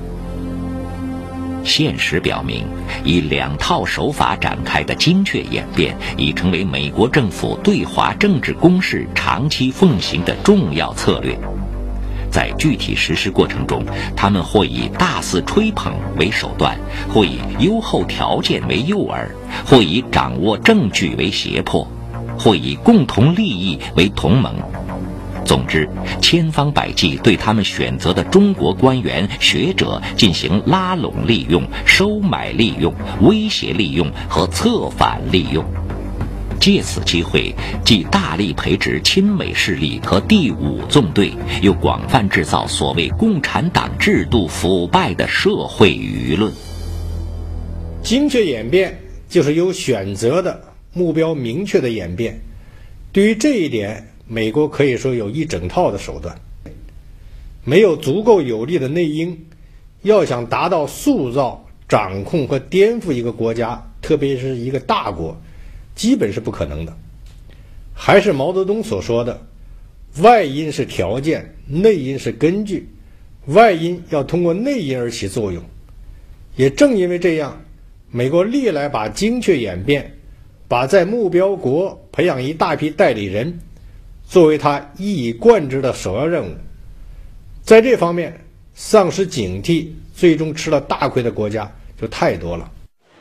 Speaker 1: 现实表明，以两套手法展开的精确演变已成为美国政府对华政治攻势长期奉行的重要策略。在具体实施过程中，他们或以大肆吹捧为手段，或以优厚条件为诱饵，或以掌握证据为胁迫，或以共同利益为同盟。总之，千方百计对他们选择的中国官员、学者进行拉拢利用、收买利用、威胁利用和策反利用。借此机会，既大力培植亲美势力和第五纵队，又广泛制造所谓共产党制度腐败的社会舆论。
Speaker 11: 精确演变就是有选择的、目标明确的演变。对于这一点，美国可以说有一整套的手段。没有足够有力的内因，要想达到塑造、掌控和颠覆一个国家，特别是一个大国，基本是不可能的。还是毛泽东所说的，外因是条件，内因是根据，外因要通过内因而起作用。也正因为这样，美国历来把精确演变，把在目标国培养一大批代理人作为他一以贯之的首要任务。在这方面丧失警惕，最终吃了大亏的国家就太多了。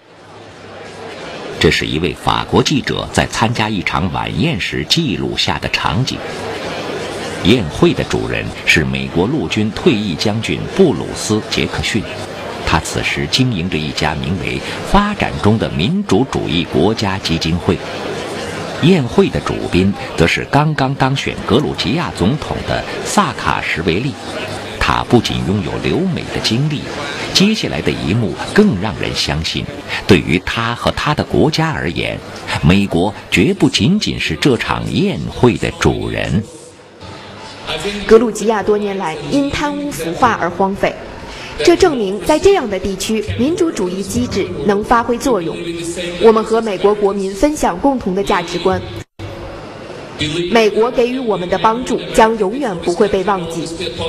Speaker 1: 这是一位法国记者在参加一场晚宴时记录下的场景。宴会的主人是美国陆军退役将军布鲁斯·杰克逊，他此时经营着一家名为“发展中的民主主义国家基金会”。宴会的主宾则是刚刚当选格鲁吉亚总统的萨卡什维利。他不仅拥有留美的经历，接下来的一幕更让人相信，对于他和他的国家而言，美国绝不仅仅是这场宴会的主人。
Speaker 2: 格鲁吉亚多年来因贪污腐化而荒废，这证明在这样的地区，民主主义机制能发挥作用。我们和美国国民分享共同的价值观，美国给予我们的帮助将永远不会被忘记。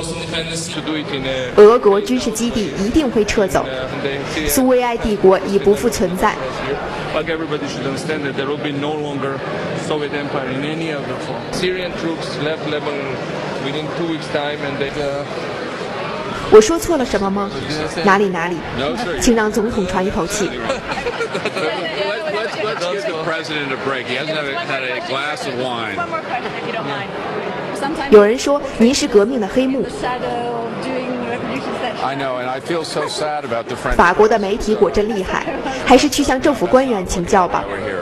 Speaker 2: 俄国军事基地一定会撤走，苏维埃帝国已不复存在。 我说错了什么吗？哪里哪里，请让总统喘一口气。有人说您是革命的黑幕。法国的媒体果真厉害，还是去向政府官员请教吧。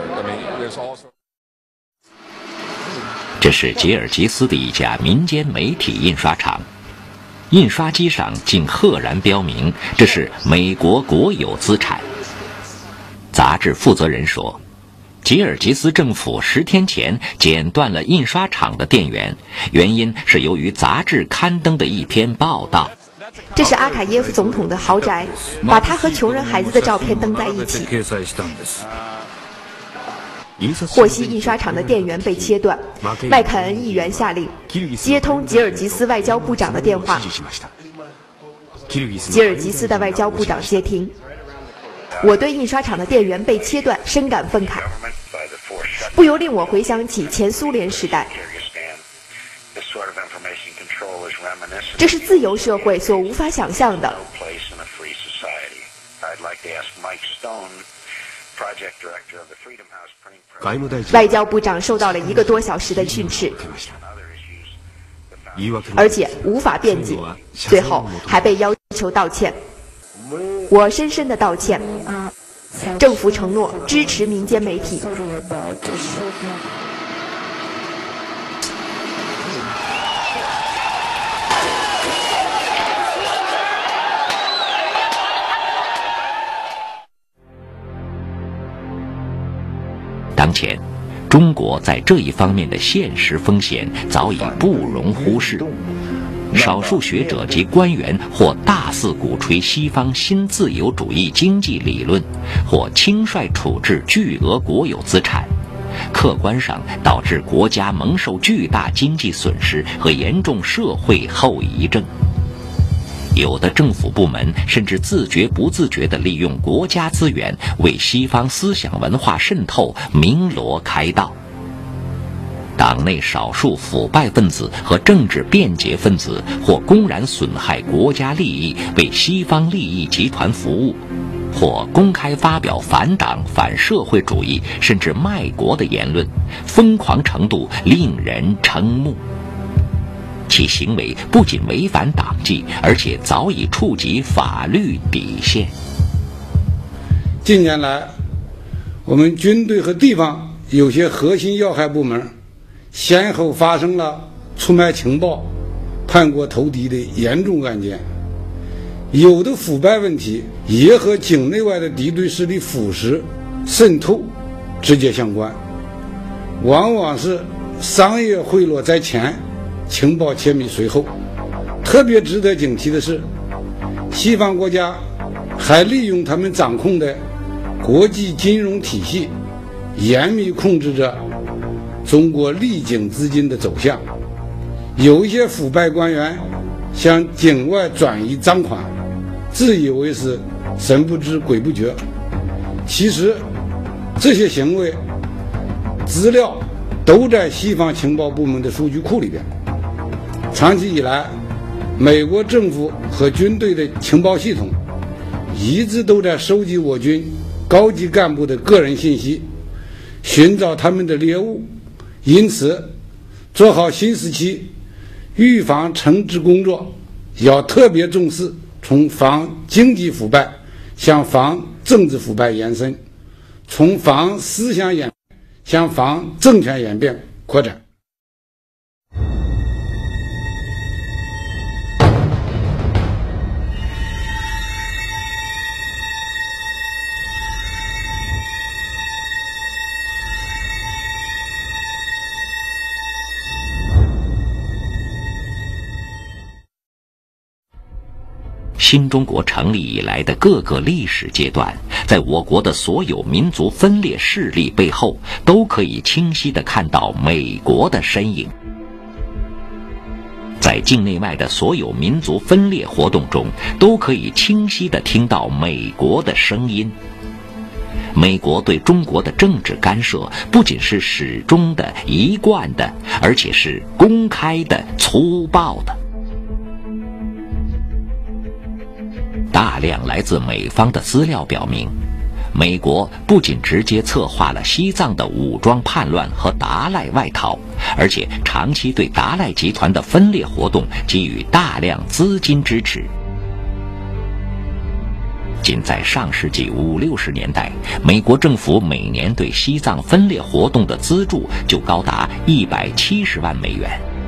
Speaker 1: 这是吉尔吉斯的一家民间媒体印刷厂，印刷机上竟赫然标明这是美国国有资产。杂志负责人说，吉尔吉斯政府十天前剪断了印刷厂的电源，原因是由于杂志刊登的一篇报道。
Speaker 2: 这是阿卡耶夫总统的豪宅，把他和穷人孩子的照片登在一起。获悉印刷厂的电源被切断，麦肯恩议员下令接通吉尔吉斯外交部长的电话。吉尔吉斯的外交部长接听。我对印刷厂的电源被切断深感愤慨，不由令我回想起前苏联时代。这是自由社会所无法想象的。外交部长受到了一个多小时的训斥，而且无法辩解，最后还被要求道歉。我深深的道歉。政府承诺支持民间媒体。
Speaker 1: 当前，中国在这一方面的现实风险早已不容忽视。少数学者及官员或大肆鼓吹西方新自由主义经济理论，或轻率处置巨额国有资产，客观上导致国家蒙受巨大经济损失和严重社会后遗症。有的政府部门甚至自觉不自觉地利用国家资源为西方思想文化渗透鸣锣开道。党内少数腐败分子和政治便捷分子或公然损害国家利益，为西方利益集团服务，或公开发表反党、反社会主义甚至卖国的言论，疯狂程度令人瞠目。其行为不仅违反党纪，而且早已触及法律底线。
Speaker 5: 近年来，我们军队和地方有些核心要害部门先后发生了出卖情报、叛国投敌的严重案件，有的腐败问题也和境内外的敌对势力腐蚀、渗透直接相关，往往是商业贿赂在前，情报窃密随后。特别值得警惕的是，西方国家还利用他们掌控的国际金融体系，严密控制着中国离境资金的走向。有一些腐败官员向境外转移赃款，自以为是神不知鬼不觉，其实这些行为资料都在西方情报部门的数据库里边。长期以来，美国政府和军队的情报系统一直都在收集我军高级干部的个人信息，寻找他们的猎物。因此，做好新时期预防惩治工作，要特别重视从防经济腐败向防政治腐败延伸，从防思想演变向防政权演变扩展。
Speaker 1: 新中国成立以来的各个历史阶段，在我国的所有民族分裂势力背后，都可以清晰地看到美国的身影。在境内外的所有民族分裂活动中，都可以清晰地听到美国的声音。美国对中国的政治干涉，不仅是始终的、一贯的，而且是公开的、粗暴的。 大量来自美方的资料表明，美国不仅直接策划了西藏的武装叛乱和达赖外逃，而且长期对达赖集团的分裂活动给予大量资金支持。仅在上世纪五六十年代，美国政府每年对西藏分裂活动的资助就高达一百七十万美元。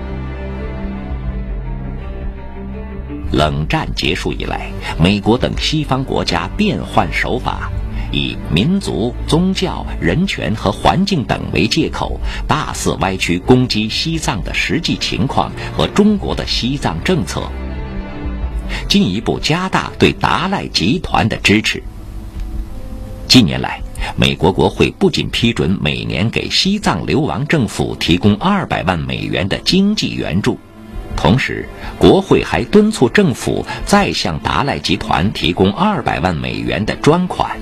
Speaker 1: 冷战结束以来，美国等西方国家变换手法，以民族、宗教、人权和环境等为借口，大肆歪曲攻击西藏的实际情况和中国的西藏政策，进一步加大对达赖集团的支持。近年来，美国国会不仅批准每年给西藏流亡政府提供二百万美元的经济援助，同时国会还敦促政府再向达赖集团提供二百万美元的专款。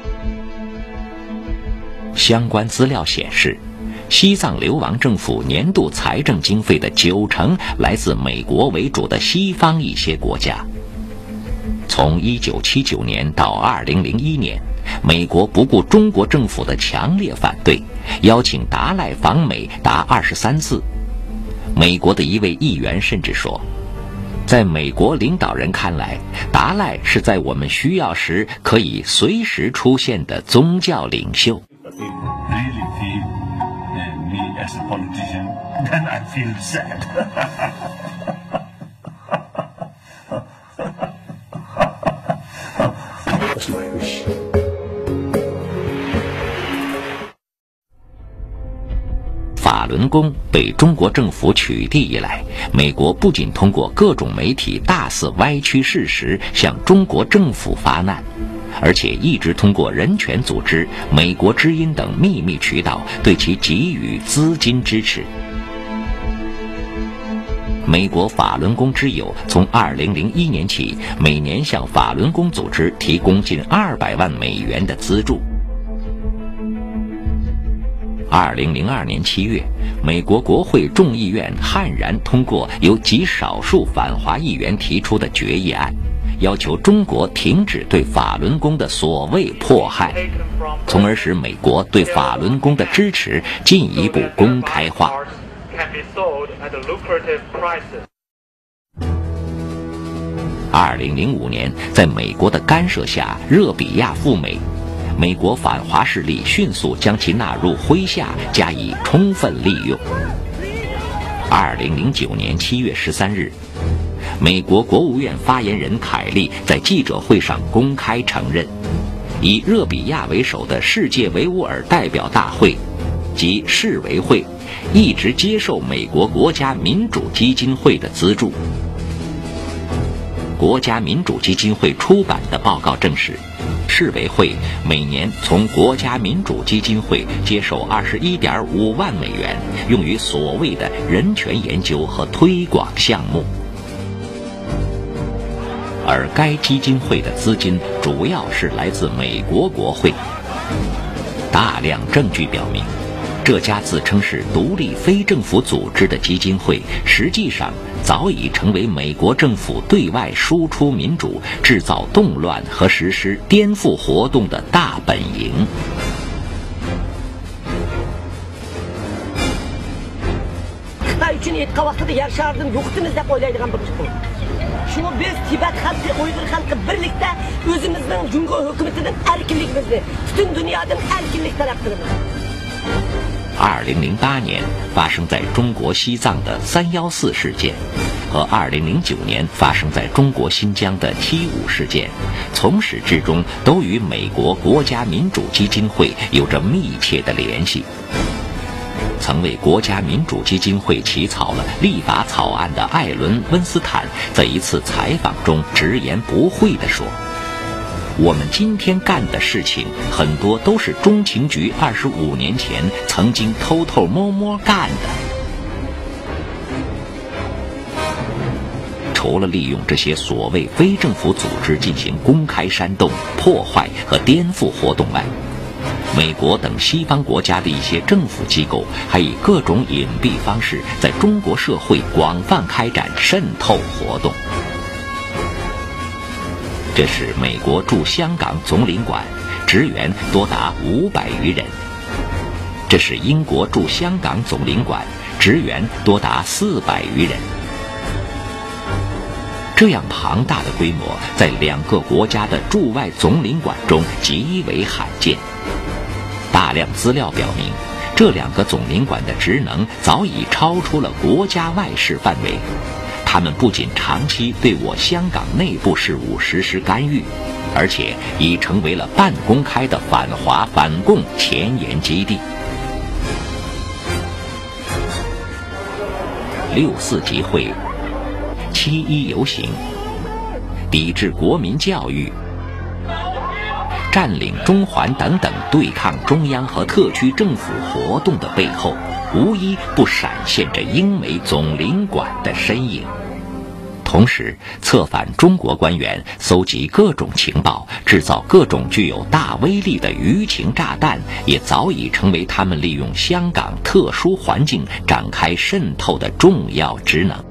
Speaker 1: 相关资料显示，西藏流亡政府年度财政经费的九成来自美国为主的西方一些国家。从一九七九年到二零零一年，美国不顾中国政府的强烈反对，邀请达赖访美达二十三次。美国的一位议员甚至说，在美国领导人看来，达赖是在我们需要时可以随时出现的宗教领袖。
Speaker 4: As a politician, then I feel sad.
Speaker 1: 法轮功被中国政府取缔以来，美国不仅通过各种媒体大肆歪曲事实向中国政府发难，而且一直通过人权组织、美国之音等秘密渠道对其给予资金支持。美国法轮功之友从二零零一年起，每年向法轮功组织提供近二百万美元的资助。二零零二年七月，美国国会众议院悍然通过由极少数反华议员提出的决议案，要求中国停止对法轮功的所谓迫害，从而使美国对法轮功的支持进一步公开化。二零零五年，在美国的干涉下，热比亚赴美，美国反华势力迅速将其纳入麾下，加以充分利用。二零零九年七月十三日，美国国务院发言人凯利在记者会上公开承认，以热比亚为首的世界维吾尔代表大会及世维会一直接受美国国家民主基金会的资助。国家民主基金会出版的报告证实，世维会每年从国家民主基金会接受二十一点五万美元，用于所谓的人权研究和推广项目。而该基金会的资金主要是来自美国国会。大量证据表明，这家自称是独立非政府组织的基金会，实际上早已成为美国政府对外输出民主、制造动乱和实施颠覆活动的大本营。
Speaker 6: Şunu biz Tibet halkı, Uygur halkı birlikte özümüzün Cumhur hükümetinin erkinliğimizi, bütün dünyanın erkinlik taraftarımız.
Speaker 1: 二零零八年发生在中国西藏的三幺四事件，和二零零九年发生在中国新疆的七五事件，从始至终都与美国国家民主基金会有着密切的联系。曾为国家民主基金会起草了立法草案的艾伦·温斯坦在一次采访中直言不讳地说，我们今天干的事情很多都是中情局二十五年前曾经偷偷摸摸干的。除了利用这些所谓非政府组织进行公开煽动、破坏和颠覆活动外，美国等西方国家的一些政府机构还以各种隐蔽方式在中国社会广泛开展渗透活动。 这是美国驻香港总领馆，职员多达五百余人。这是英国驻香港总领馆，职员多达四百余人。这样庞大的规模，在两个国家的驻外总领馆中极为罕见。大量资料表明，这两个总领馆的职能早已超出了国家外事范围。他们不仅长期对我香港内部事务实施干预，而且已成为了半公开的反华反共前沿基地。六四集会、七一游行、抵制国民教育、占领中环等等对抗中央和特区政府活动的背后，无一不闪现着英美总领馆的身影。同时，策反中国官员搜集各种情报，制造各种具有大威力的舆情炸弹，也早已成为他们利用香港特殊环境展开渗透的重要职能。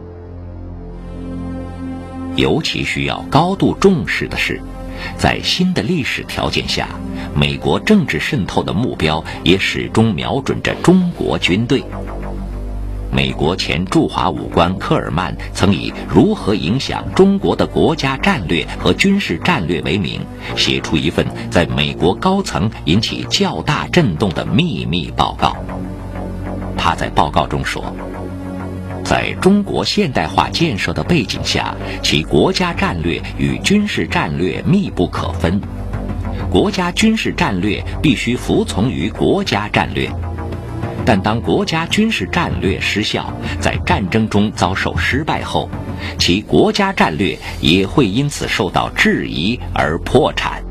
Speaker 1: 尤其需要高度重视的是，在新的历史条件下，美国政治渗透的目标也始终瞄准着中国军队。美国前驻华武官科尔曼曾以如何影响中国的国家战略和军事战略为名，写出一份在美国高层引起较大震动的秘密报告。他在报告中说，在中国现代化建设的背景下，其国家战略与军事战略密不可分。国家军事战略必须服从于国家战略，但当国家军事战略失效，在战争中遭受失败后，其国家战略也会因此受到质疑而破产。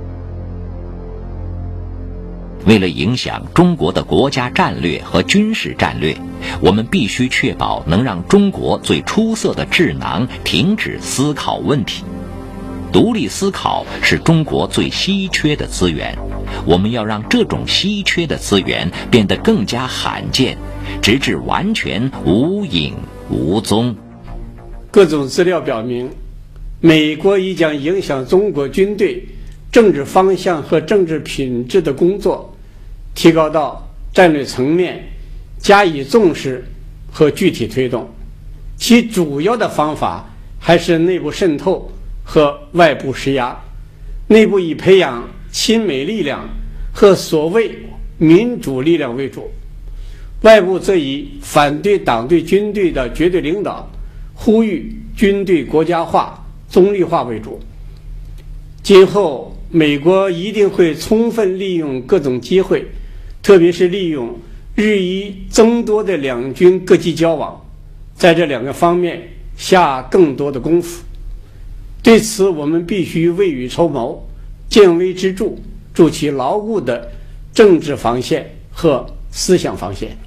Speaker 1: 为了影响中国的国家战略和军事战略，我们必须确保能让中国最出色的智囊停止思考问题。独立思考是中国最稀缺的资源，我们要让这种稀缺的资源变得更加罕见，直至完全无影无踪。
Speaker 3: 各种资料表明，美国已将影响中国军队政治方向和政治品质的工作提高到战略层面，加以重视和具体推动。其主要的方法还是内部渗透和外部施压。内部以培养亲美力量和所谓民主力量为主，外部则以反对党对军队的绝对领导，呼吁军队国家化、中立化为主。今后美国一定会充分利用各种机会，特别是利用日益增多的两军各级交往，在这两个方面下更多的功夫。对此，我们必须未雨绸缪，见微知著，筑起牢固的政治防线和思想防线。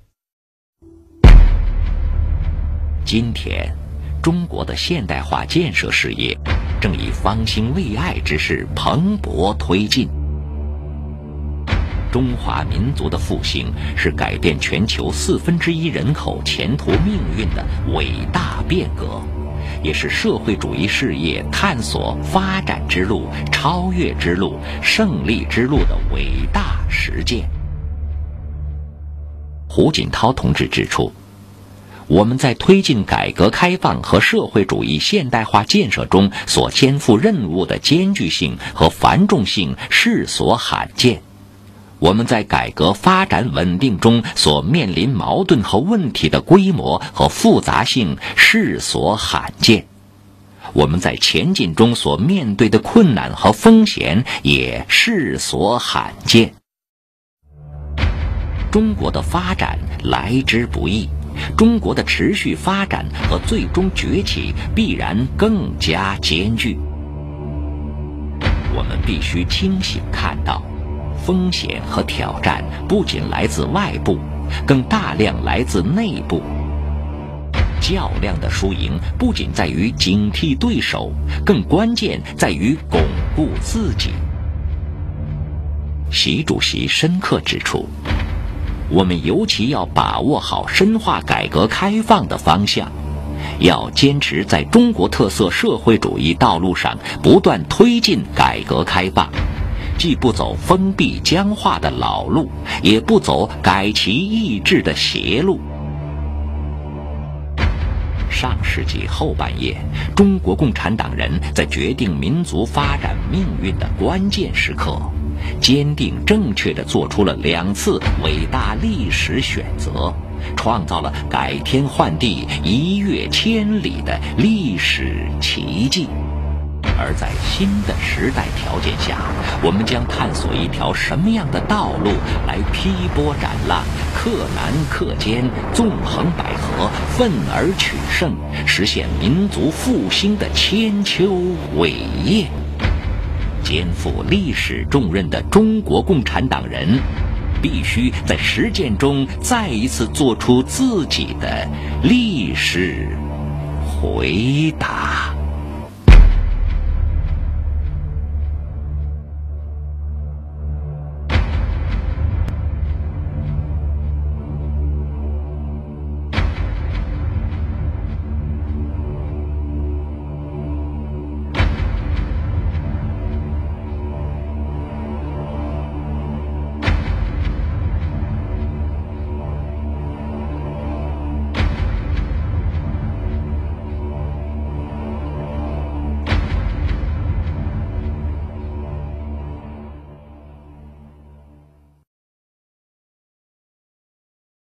Speaker 1: 今天，中国的现代化建设事业正以方兴未艾之势蓬勃推进。中华民族的复兴是改变全球四分之一人口前途命运的伟大变革，也是社会主义事业探索发展之路、超越之路、胜利之路的伟大实践。胡锦涛同志指出，我们在推进改革开放和社会主义现代化建设中所肩负任务的艰巨性和繁重性世所罕见。我们在改革发展稳定中所面临矛盾和问题的规模和复杂性世所罕见。我们在前进中所面对的困难和风险也世所罕见。中国的发展来之不易，中国的持续发展和最终崛起必然更加艰巨。我们必须清醒看到，风险和挑战不仅来自外部，更大量来自内部。较量的输赢不仅在于警惕对手，更关键在于巩固自己。习主席深刻指出，我们尤其要把握好深化改革开放的方向， 要坚持在中国特色社会主义道路上不断推进改革开放，既不走封闭僵化的老路，也不走改旗易帜的邪路。上世纪后半叶，中国共产党人在决定民族发展命运的关键时刻，坚定正确地做出了两次伟大历史选择，创造了改天换地、一跃千里的历史奇迹。而在新的时代条件下，我们将探索一条什么样的道路来劈波斩浪、克难克坚、纵横捭阖、奋而取胜，实现民族复兴的千秋伟业。肩负历史重任的中国共产党人，必须在实践中再一次做出自己的历史回答。